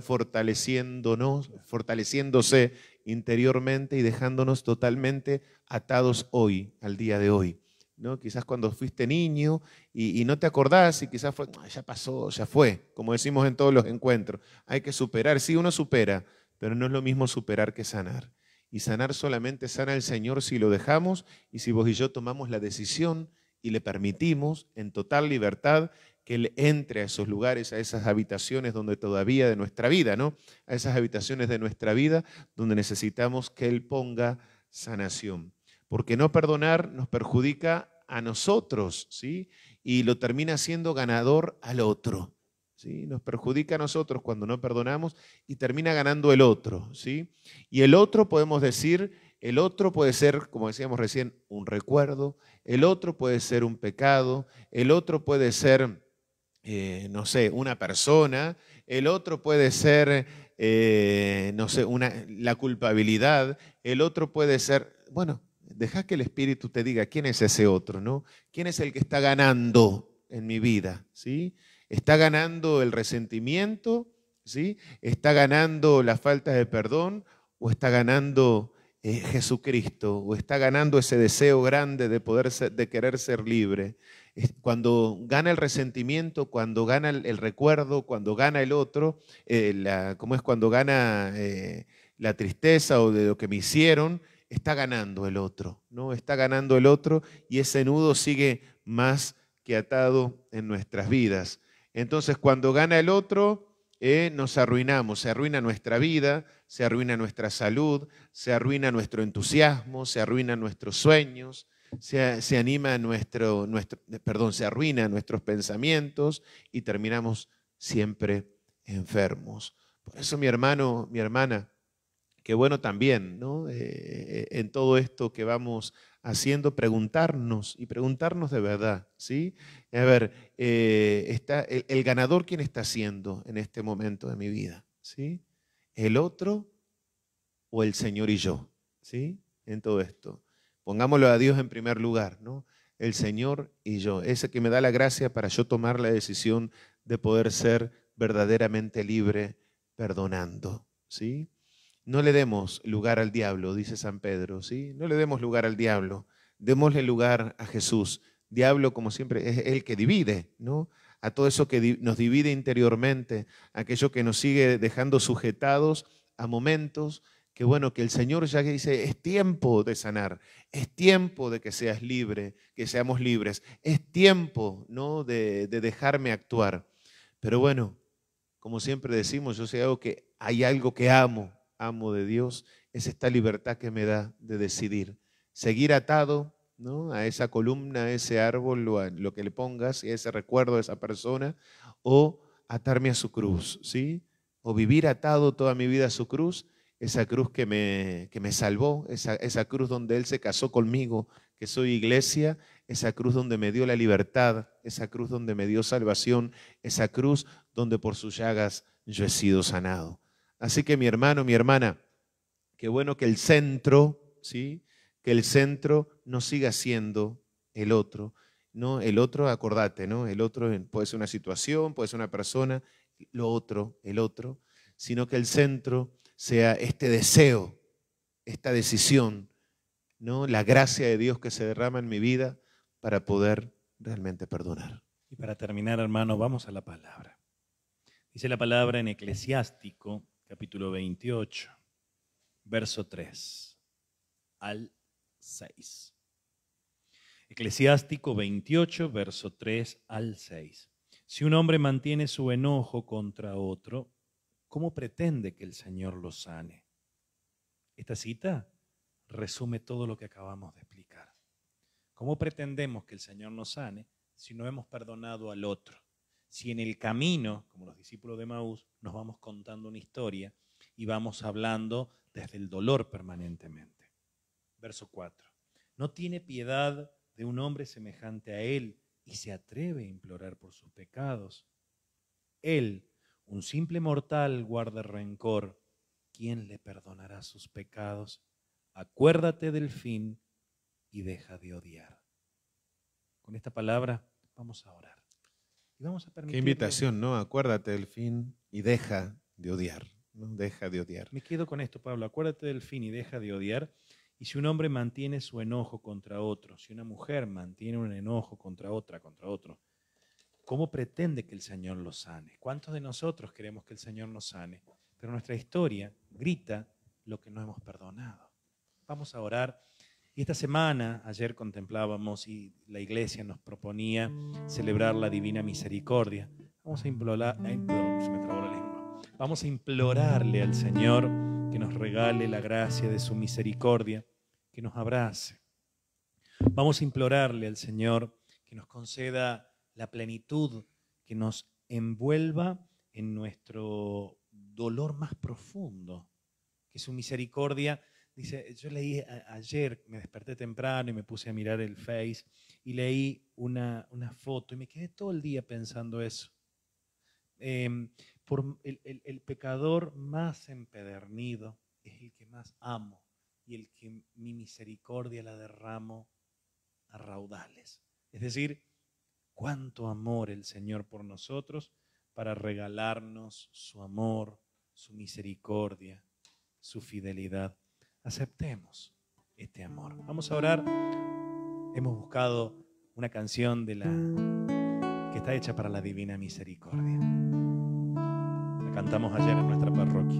S1: fortaleciéndose interiormente y dejándonos totalmente atados hoy, al día de hoy, ¿no? Quizás cuando fuiste niño y no te acordás y quizás fue, ya pasó, ya fue, como decimos en todos los encuentros. Hay que superar, sí, uno supera, pero no es lo mismo superar que sanar. Y sanar solamente sana el Señor si lo dejamos y si vos y yo tomamos la decisión y le permitimos en total libertad que Él entre a esos lugares, a esas habitaciones donde todavía de nuestra vida, ¿no? A esas habitaciones de nuestra vida donde necesitamos que Él ponga sanación. Porque no perdonar nos perjudica a nosotros, ¿sí? Y lo termina siendo ganador al otro, ¿sí? Nos perjudica a nosotros cuando no perdonamos y termina ganando el otro, ¿sí? Y el otro, podemos decir, el otro puede ser, como decíamos recién, un recuerdo, el otro puede ser un pecado, el otro puede ser, no sé, una persona, el otro puede ser, no sé, la culpabilidad, el otro puede ser, bueno, deja que el Espíritu te diga quién es ese otro, ¿no? ¿Quién es el que está ganando en mi vida? ¿Sí? ¿Está ganando el resentimiento? ¿Sí? ¿Está ganando la falta de perdón? ¿O está ganando Jesucristo? ¿O está ganando ese deseo grande de querer ser libre? Cuando gana el resentimiento, cuando gana el recuerdo, cuando gana el otro, ¿cómo es cuando gana la tristeza o de lo que me hicieron? Está ganando el otro, ¿no? Está ganando el otro y ese nudo sigue más que atado en nuestras vidas. Entonces, cuando gana el otro, nos arruinamos. Se arruina nuestra vida, se arruina nuestra salud, se arruina nuestro entusiasmo, se arruinan nuestros sueños, se arruina nuestros pensamientos y terminamos siempre enfermos. Por eso, mi hermano, mi hermana, qué bueno también, ¿no? En todo esto que vamos haciendo, preguntarnos y preguntarnos de verdad, ¿sí? A ver, el ganador, ¿quién está siendo en este momento de mi vida? ¿Sí? ¿El otro o el Señor y yo? ¿Sí? En todo esto. Pongámoslo a Dios en primer lugar, ¿no? El Señor y yo. Ese que me da la gracia para yo tomar la decisión de poder ser verdaderamente libre perdonando, ¿sí? No le demos lugar al diablo, dice San Pedro, ¿sí? No le demos lugar al diablo, démosle lugar a Jesús. Diablo, como siempre, es el que divide, ¿no? A todo eso que nos divide interiormente, aquello que nos sigue dejando sujetados a momentos que, bueno, que el Señor ya dice, es tiempo de sanar, es tiempo de que seas libre, que seamos libres, es tiempo, ¿no? de dejarme actuar. Pero bueno, como siempre decimos, yo sé algo que hay algo que amo de Dios, es esta libertad que me da de decidir. Seguir atado, ¿no? A esa columna, a ese árbol, lo que le pongas, y a ese recuerdo de esa persona, o atarme a su cruz, ¿sí? O vivir atado toda mi vida a su cruz, esa cruz que me salvó, esa cruz donde Él se casó conmigo, que soy iglesia, esa cruz donde me dio la libertad, esa cruz donde me dio salvación, esa cruz donde por sus llagas yo he sido sanado. Así que mi hermano, mi hermana, qué bueno que el centro, ¿sí? Que el centro no siga siendo el otro, ¿no? El otro, acordate, ¿no? El otro puede ser una situación, puede ser una persona, lo otro, el otro, sino que el centro sea este deseo, esta decisión, ¿no? La gracia de Dios que se derrama en mi vida para poder realmente perdonar.
S2: Y para terminar, hermano, vamos a la palabra. Dice la palabra en Eclesiástico, capítulo 28, verso 3 al 6. Eclesiástico 28, verso 3 al 6. Si un hombre mantiene su enojo contra otro, ¿cómo pretende que el Señor lo sane? Esta cita resume todo lo que acabamos de explicar. ¿Cómo pretendemos que el Señor nos sane si no hemos perdonado al otro? Si en el camino, como los discípulos de Maús, nos vamos contando una historia y vamos hablando desde el dolor permanentemente. Verso 4. No tiene piedad de un hombre semejante a él y se atreve a implorar por sus pecados. Él, un simple mortal, guarda rencor. ¿Quién le perdonará sus pecados? Acuérdate del fin y deja de odiar. Con esta palabra vamos a orar. Y vamos a permitirle...
S1: Qué invitación, ¿no? Acuérdate del fin y deja de odiar, ¿no? Deja de odiar.
S2: Me quedo con esto, Pablo. Acuérdate del fin y deja de odiar. Y si un hombre mantiene su enojo contra otro, si una mujer mantiene un enojo contra otra, contra otro, ¿cómo pretende que el Señor lo sane? ¿Cuántos de nosotros queremos que el Señor nos sane? Pero nuestra historia grita lo que no hemos perdonado. Vamos a orar. Y esta semana, ayer contemplábamos y la iglesia nos proponía celebrar la Divina Misericordia. Vamos a implorar, se me trabó la lengua. Vamos a implorarle al Señor que nos regale la gracia de su misericordia, que nos abrace. Vamos a implorarle al Señor que nos conceda la plenitud, que nos envuelva en nuestro dolor más profundo, que su misericordia... Dice, yo leí ayer, me desperté temprano y me puse a mirar el Face y leí una foto y me quedé todo el día pensando eso. Por el pecador más empedernido es el que más amo y el que mi misericordia la derramo a raudales. Es decir, cuánto amor el Señor por nosotros para regalarnos su amor, su misericordia, su fidelidad. Aceptemos este amor. Vamos a orar. Hemos buscado una canción que está hecha para la Divina Misericordia. La cantamos ayer en nuestra parroquia.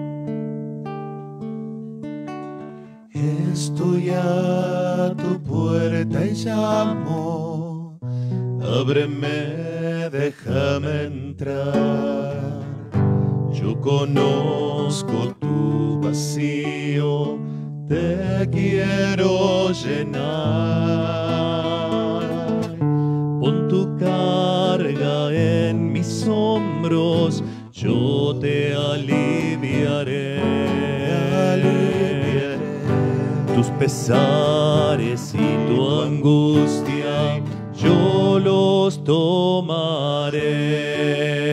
S1: Estoy a tu puerta y llamo, ábreme, déjame entrar.
S3: Yo conozco tu vacío, te quiero llenar. Pon tu carga en mis hombros, yo te aliviaré. Tus pesares y tu angustia, yo los tomaré.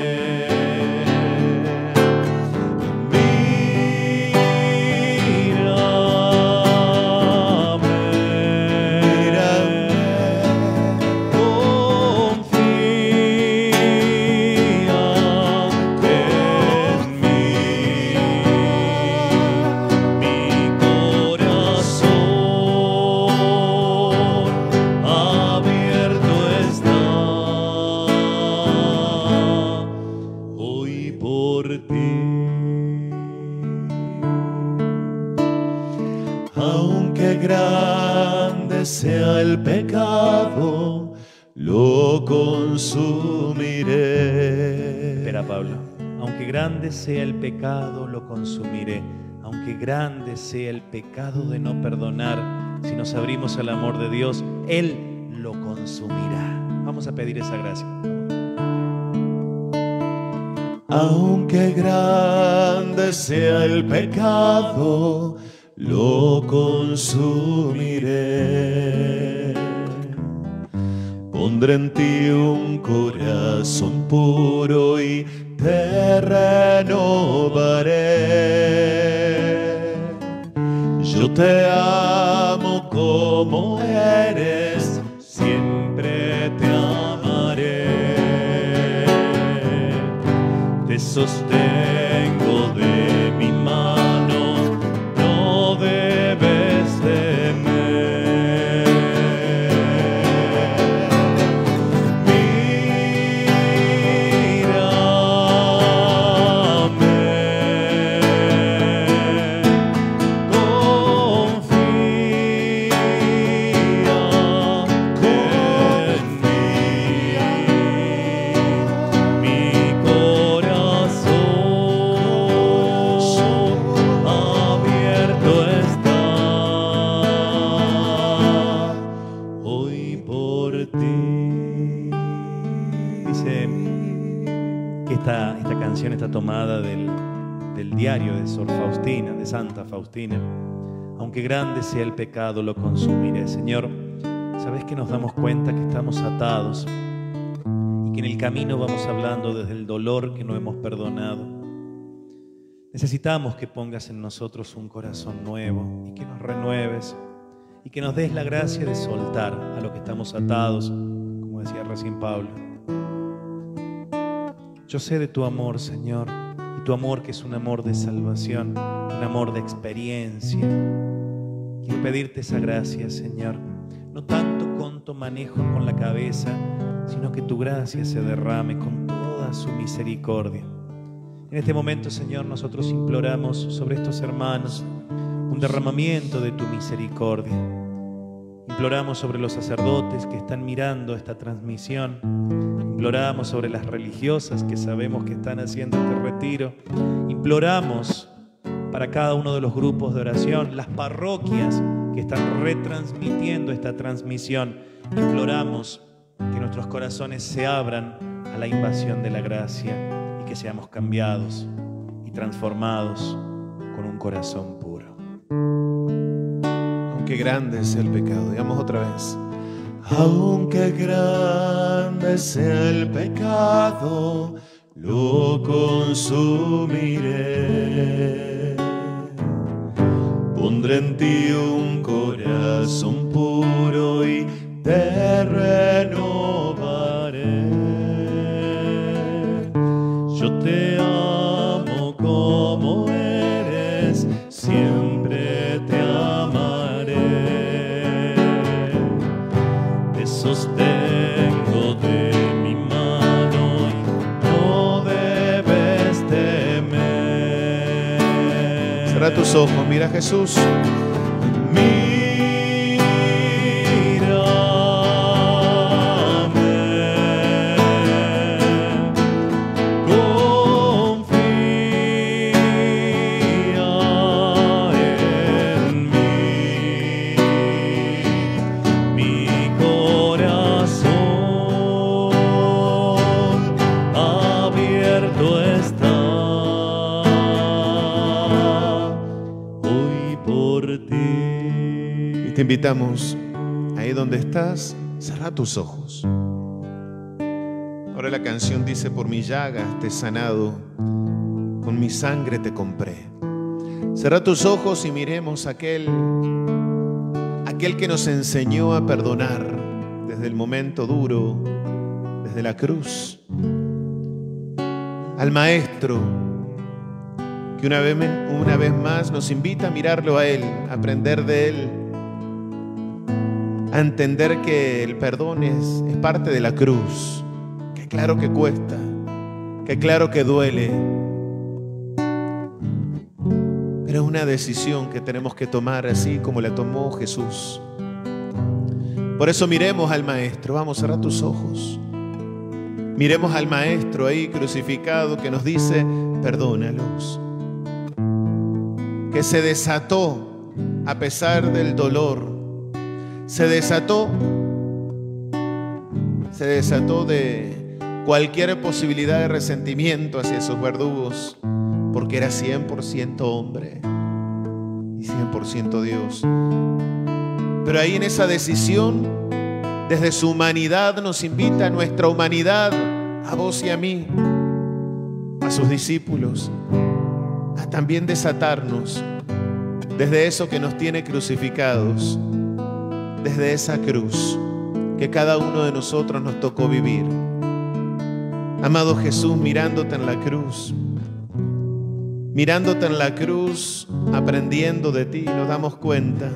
S3: Sea el pecado, lo consumiré.
S2: Espera, Pablo. Aunque grande sea el pecado, lo consumiré. Aunque grande sea el pecado de no perdonar, si nos abrimos al amor de Dios, Él lo consumirá. Vamos a pedir esa gracia.
S3: Aunque grande sea el pecado, lo consumiré. Pondré en ti un corazón puro y te renovaré. Yo te amo como eres, siempre te amaré. Te sostengo de mi mano, no debes temer.
S2: Está tomada del diario de Sor Faustina, de Santa Faustina. Aunque grande sea el pecado, lo consumiré. Señor, ¿sabes que nos damos cuenta que estamos atados y que en el camino vamos hablando desde el dolor que no hemos perdonado? Necesitamos que pongas en nosotros un corazón nuevo y que nos renueves y que nos des la gracia de soltar a lo que estamos atados, como decía recién Pablo. Yo sé de tu amor, Señor, y tu amor que es un amor de salvación, un amor de experiencia. Quiero pedirte esa gracia, Señor, no tanto con tu manejo con la cabeza, sino que tu gracia se derrame con toda su misericordia. En este momento, Señor, nosotros imploramos sobre estos hermanos un derramamiento de tu misericordia. Imploramos sobre los sacerdotes que están mirando esta transmisión. Imploramos sobre las religiosas que sabemos que están haciendo este retiro. Imploramos para cada uno de los grupos de oración, las parroquias que están retransmitiendo esta transmisión. Imploramos que nuestros corazones se abran a la invasión de la gracia y que seamos cambiados y transformados con un corazón puro.
S1: Aunque grande sea el pecado, digamos otra vez.
S3: Aunque grande sea el pecado, lo consumiré. Pondré en ti un corazón puro y te renovaré. Yo te amo como eres, siempre te amaré. Sostengo de mi mano y no debes temer.
S1: Cierra tus ojos, mira a Jesús.
S3: Confía
S1: invitamos, ahí donde estás, cerra tus ojos. Ahora la canción dice: por mis llagas te he sanado, con mi sangre te compré. Cerra tus ojos y miremos a aquel que nos enseñó a perdonar desde el momento duro, desde la cruz. Al Maestro que una vez más nos invita a mirarlo a Él, a aprender de Él, a entender que el perdón es parte de la cruz, que claro que cuesta, que claro que duele, pero es una decisión que tenemos que tomar así como la tomó Jesús. Por eso miremos al Maestro. Vamos, cerrar tus ojos. Miremos al Maestro ahí crucificado que nos dice: perdónalos. Que se desató a pesar del dolor. Se desató de cualquier posibilidad de resentimiento hacia esos verdugos, porque era 100% hombre y 100% Dios. Pero ahí en esa decisión, desde su humanidad nos invita a nuestra humanidad, a vos y a mí, a sus discípulos, a también desatarnos desde eso que nos tiene crucificados, desde esa cruz que cada uno de nosotros nos tocó vivir. Amado Jesús, mirándote en la cruz, aprendiendo de ti, nos damos cuenta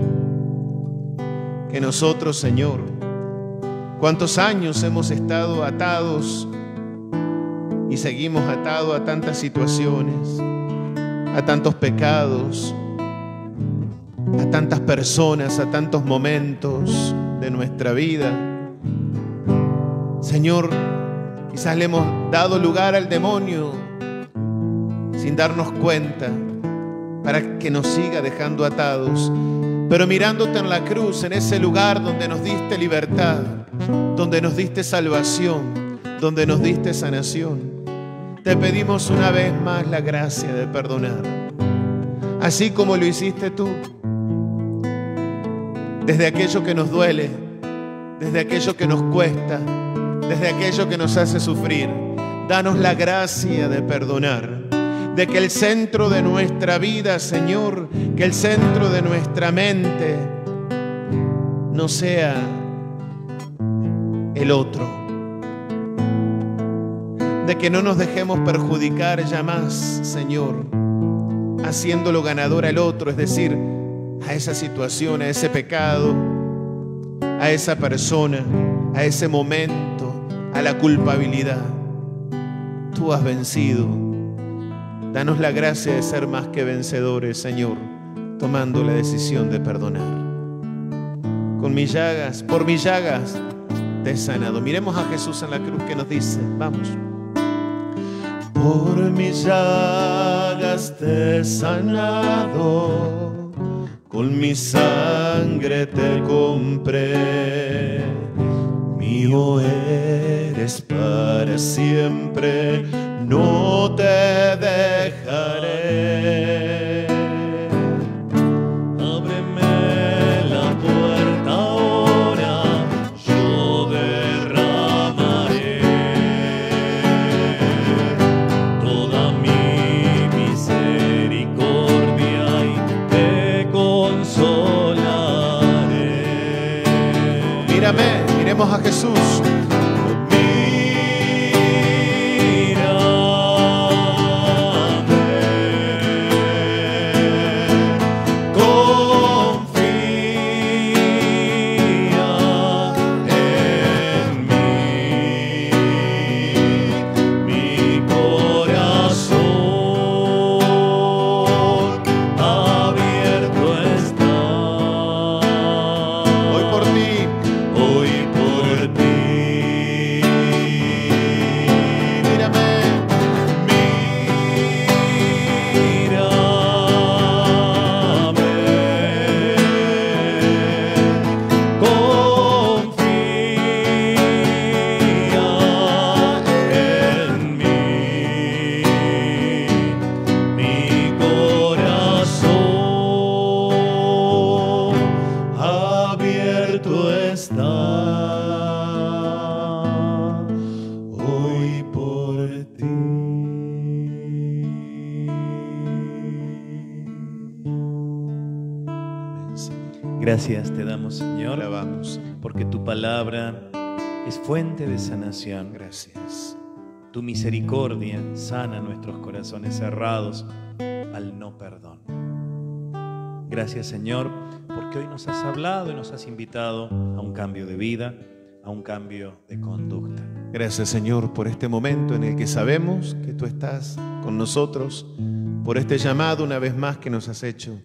S1: que nosotros, Señor, cuántos años hemos estado atados y seguimos atados a tantas situaciones, a tantos pecados, a tantas personas, a tantos momentos de nuestra vida. Señor, quizás le hemos dado lugar al demonio sin darnos cuenta, para que nos siga dejando atados. Pero mirándote en la cruz, en ese lugar donde nos diste libertad, donde nos diste salvación, donde nos diste sanación, te pedimos una vez más la gracia de perdonar, así como lo hiciste tú, desde aquello que nos duele, desde aquello que nos cuesta, desde aquello que nos hace sufrir. Danos la gracia de perdonar, de que el centro de nuestra vida, Señor, que el centro de nuestra mente no sea el otro, de que no nos dejemos perjudicar ya más, Señor, haciéndolo ganador al otro, es decir, a esa situación, a ese pecado, a esa persona, a ese momento, a la culpabilidad. Tú has vencido. Danos la gracia de ser más que vencedores, Señor, tomando la decisión de perdonar. Con mis llagas, por mis llagas, te he sanado. Miremos a Jesús en la cruz que nos dice, vamos.
S3: Por mis llagas te he sanado, con mi sangre te compré. Mío eres para siempre, no te dejaré. Ábreme la puerta ahora, yo derramaré toda mi misericordia y te consolaré.
S1: Mírame, miremos a Jesús.
S3: Hoy por ti hoy por ti.
S2: Gracias te damos, Señor,
S1: Alabamos.
S2: porque tu palabra es fuente de sanación.
S1: Gracias.
S2: Tu misericordia sana nuestros corazones cerrados al no perdón. Gracias, Señor, porque hoy nos has hablado y nos has invitado a un cambio de vida, a un cambio de conducta.
S1: Gracias, Señor, por este momento en el que sabemos que tú estás con nosotros, por este llamado una vez más que nos has hecho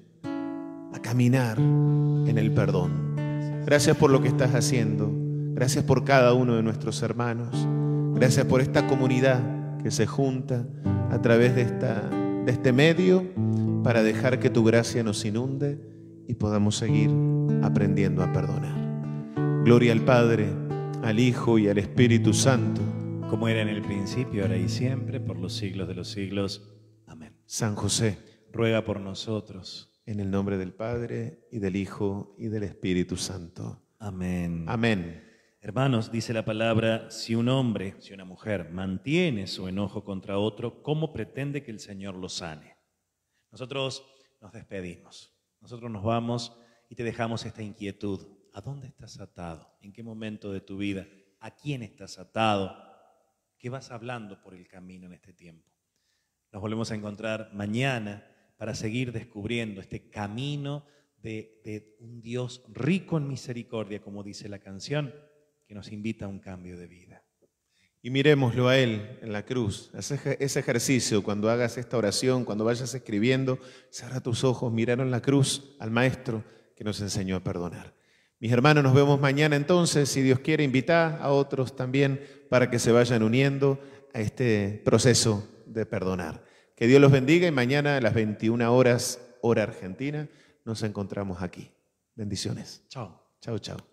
S1: a caminar en el perdón. Gracias por lo que estás haciendo. Gracias por cada uno de nuestros hermanos. Gracias por esta comunidad que se junta a través de este medio para dejar que tu gracia nos inunde y podamos seguir aprendiendo a perdonar. Gloria al Padre, al Hijo y al Espíritu Santo.
S2: Como era en el principio, ahora y siempre, por los siglos de los siglos. Amén.
S1: San José,
S2: Ruega por nosotros.
S1: en el nombre del Padre, y del Hijo, y del Espíritu Santo.
S2: Amén.
S1: Amén.
S2: Hermanos, dice la palabra, si un hombre, si una mujer mantiene su enojo contra otro, ¿cómo pretende que el Señor lo sane? Nosotros nos despedimos, nosotros nos vamos y te dejamos esta inquietud. ¿A dónde estás atado? ¿En qué momento de tu vida? ¿A quién estás atado? ¿Qué vas hablando por el camino en este tiempo? Nos volvemos a encontrar mañana para seguir descubriendo este camino de un Dios rico en misericordia, como dice la canción, que nos invita a un cambio de vida.
S1: Y miremoslo a Él en la cruz. Haz ese ejercicio cuando hagas esta oración, cuando vayas escribiendo, cierra tus ojos, miraron en la cruz al Maestro que nos enseñó a perdonar. Mis hermanos, nos vemos mañana entonces. Si Dios quiere, invitar a otros también para que se vayan uniendo a este proceso de perdonar. Que Dios los bendiga y mañana a las 21 horas, hora argentina, nos encontramos aquí. Bendiciones.
S2: Chao.
S1: Chao, chao.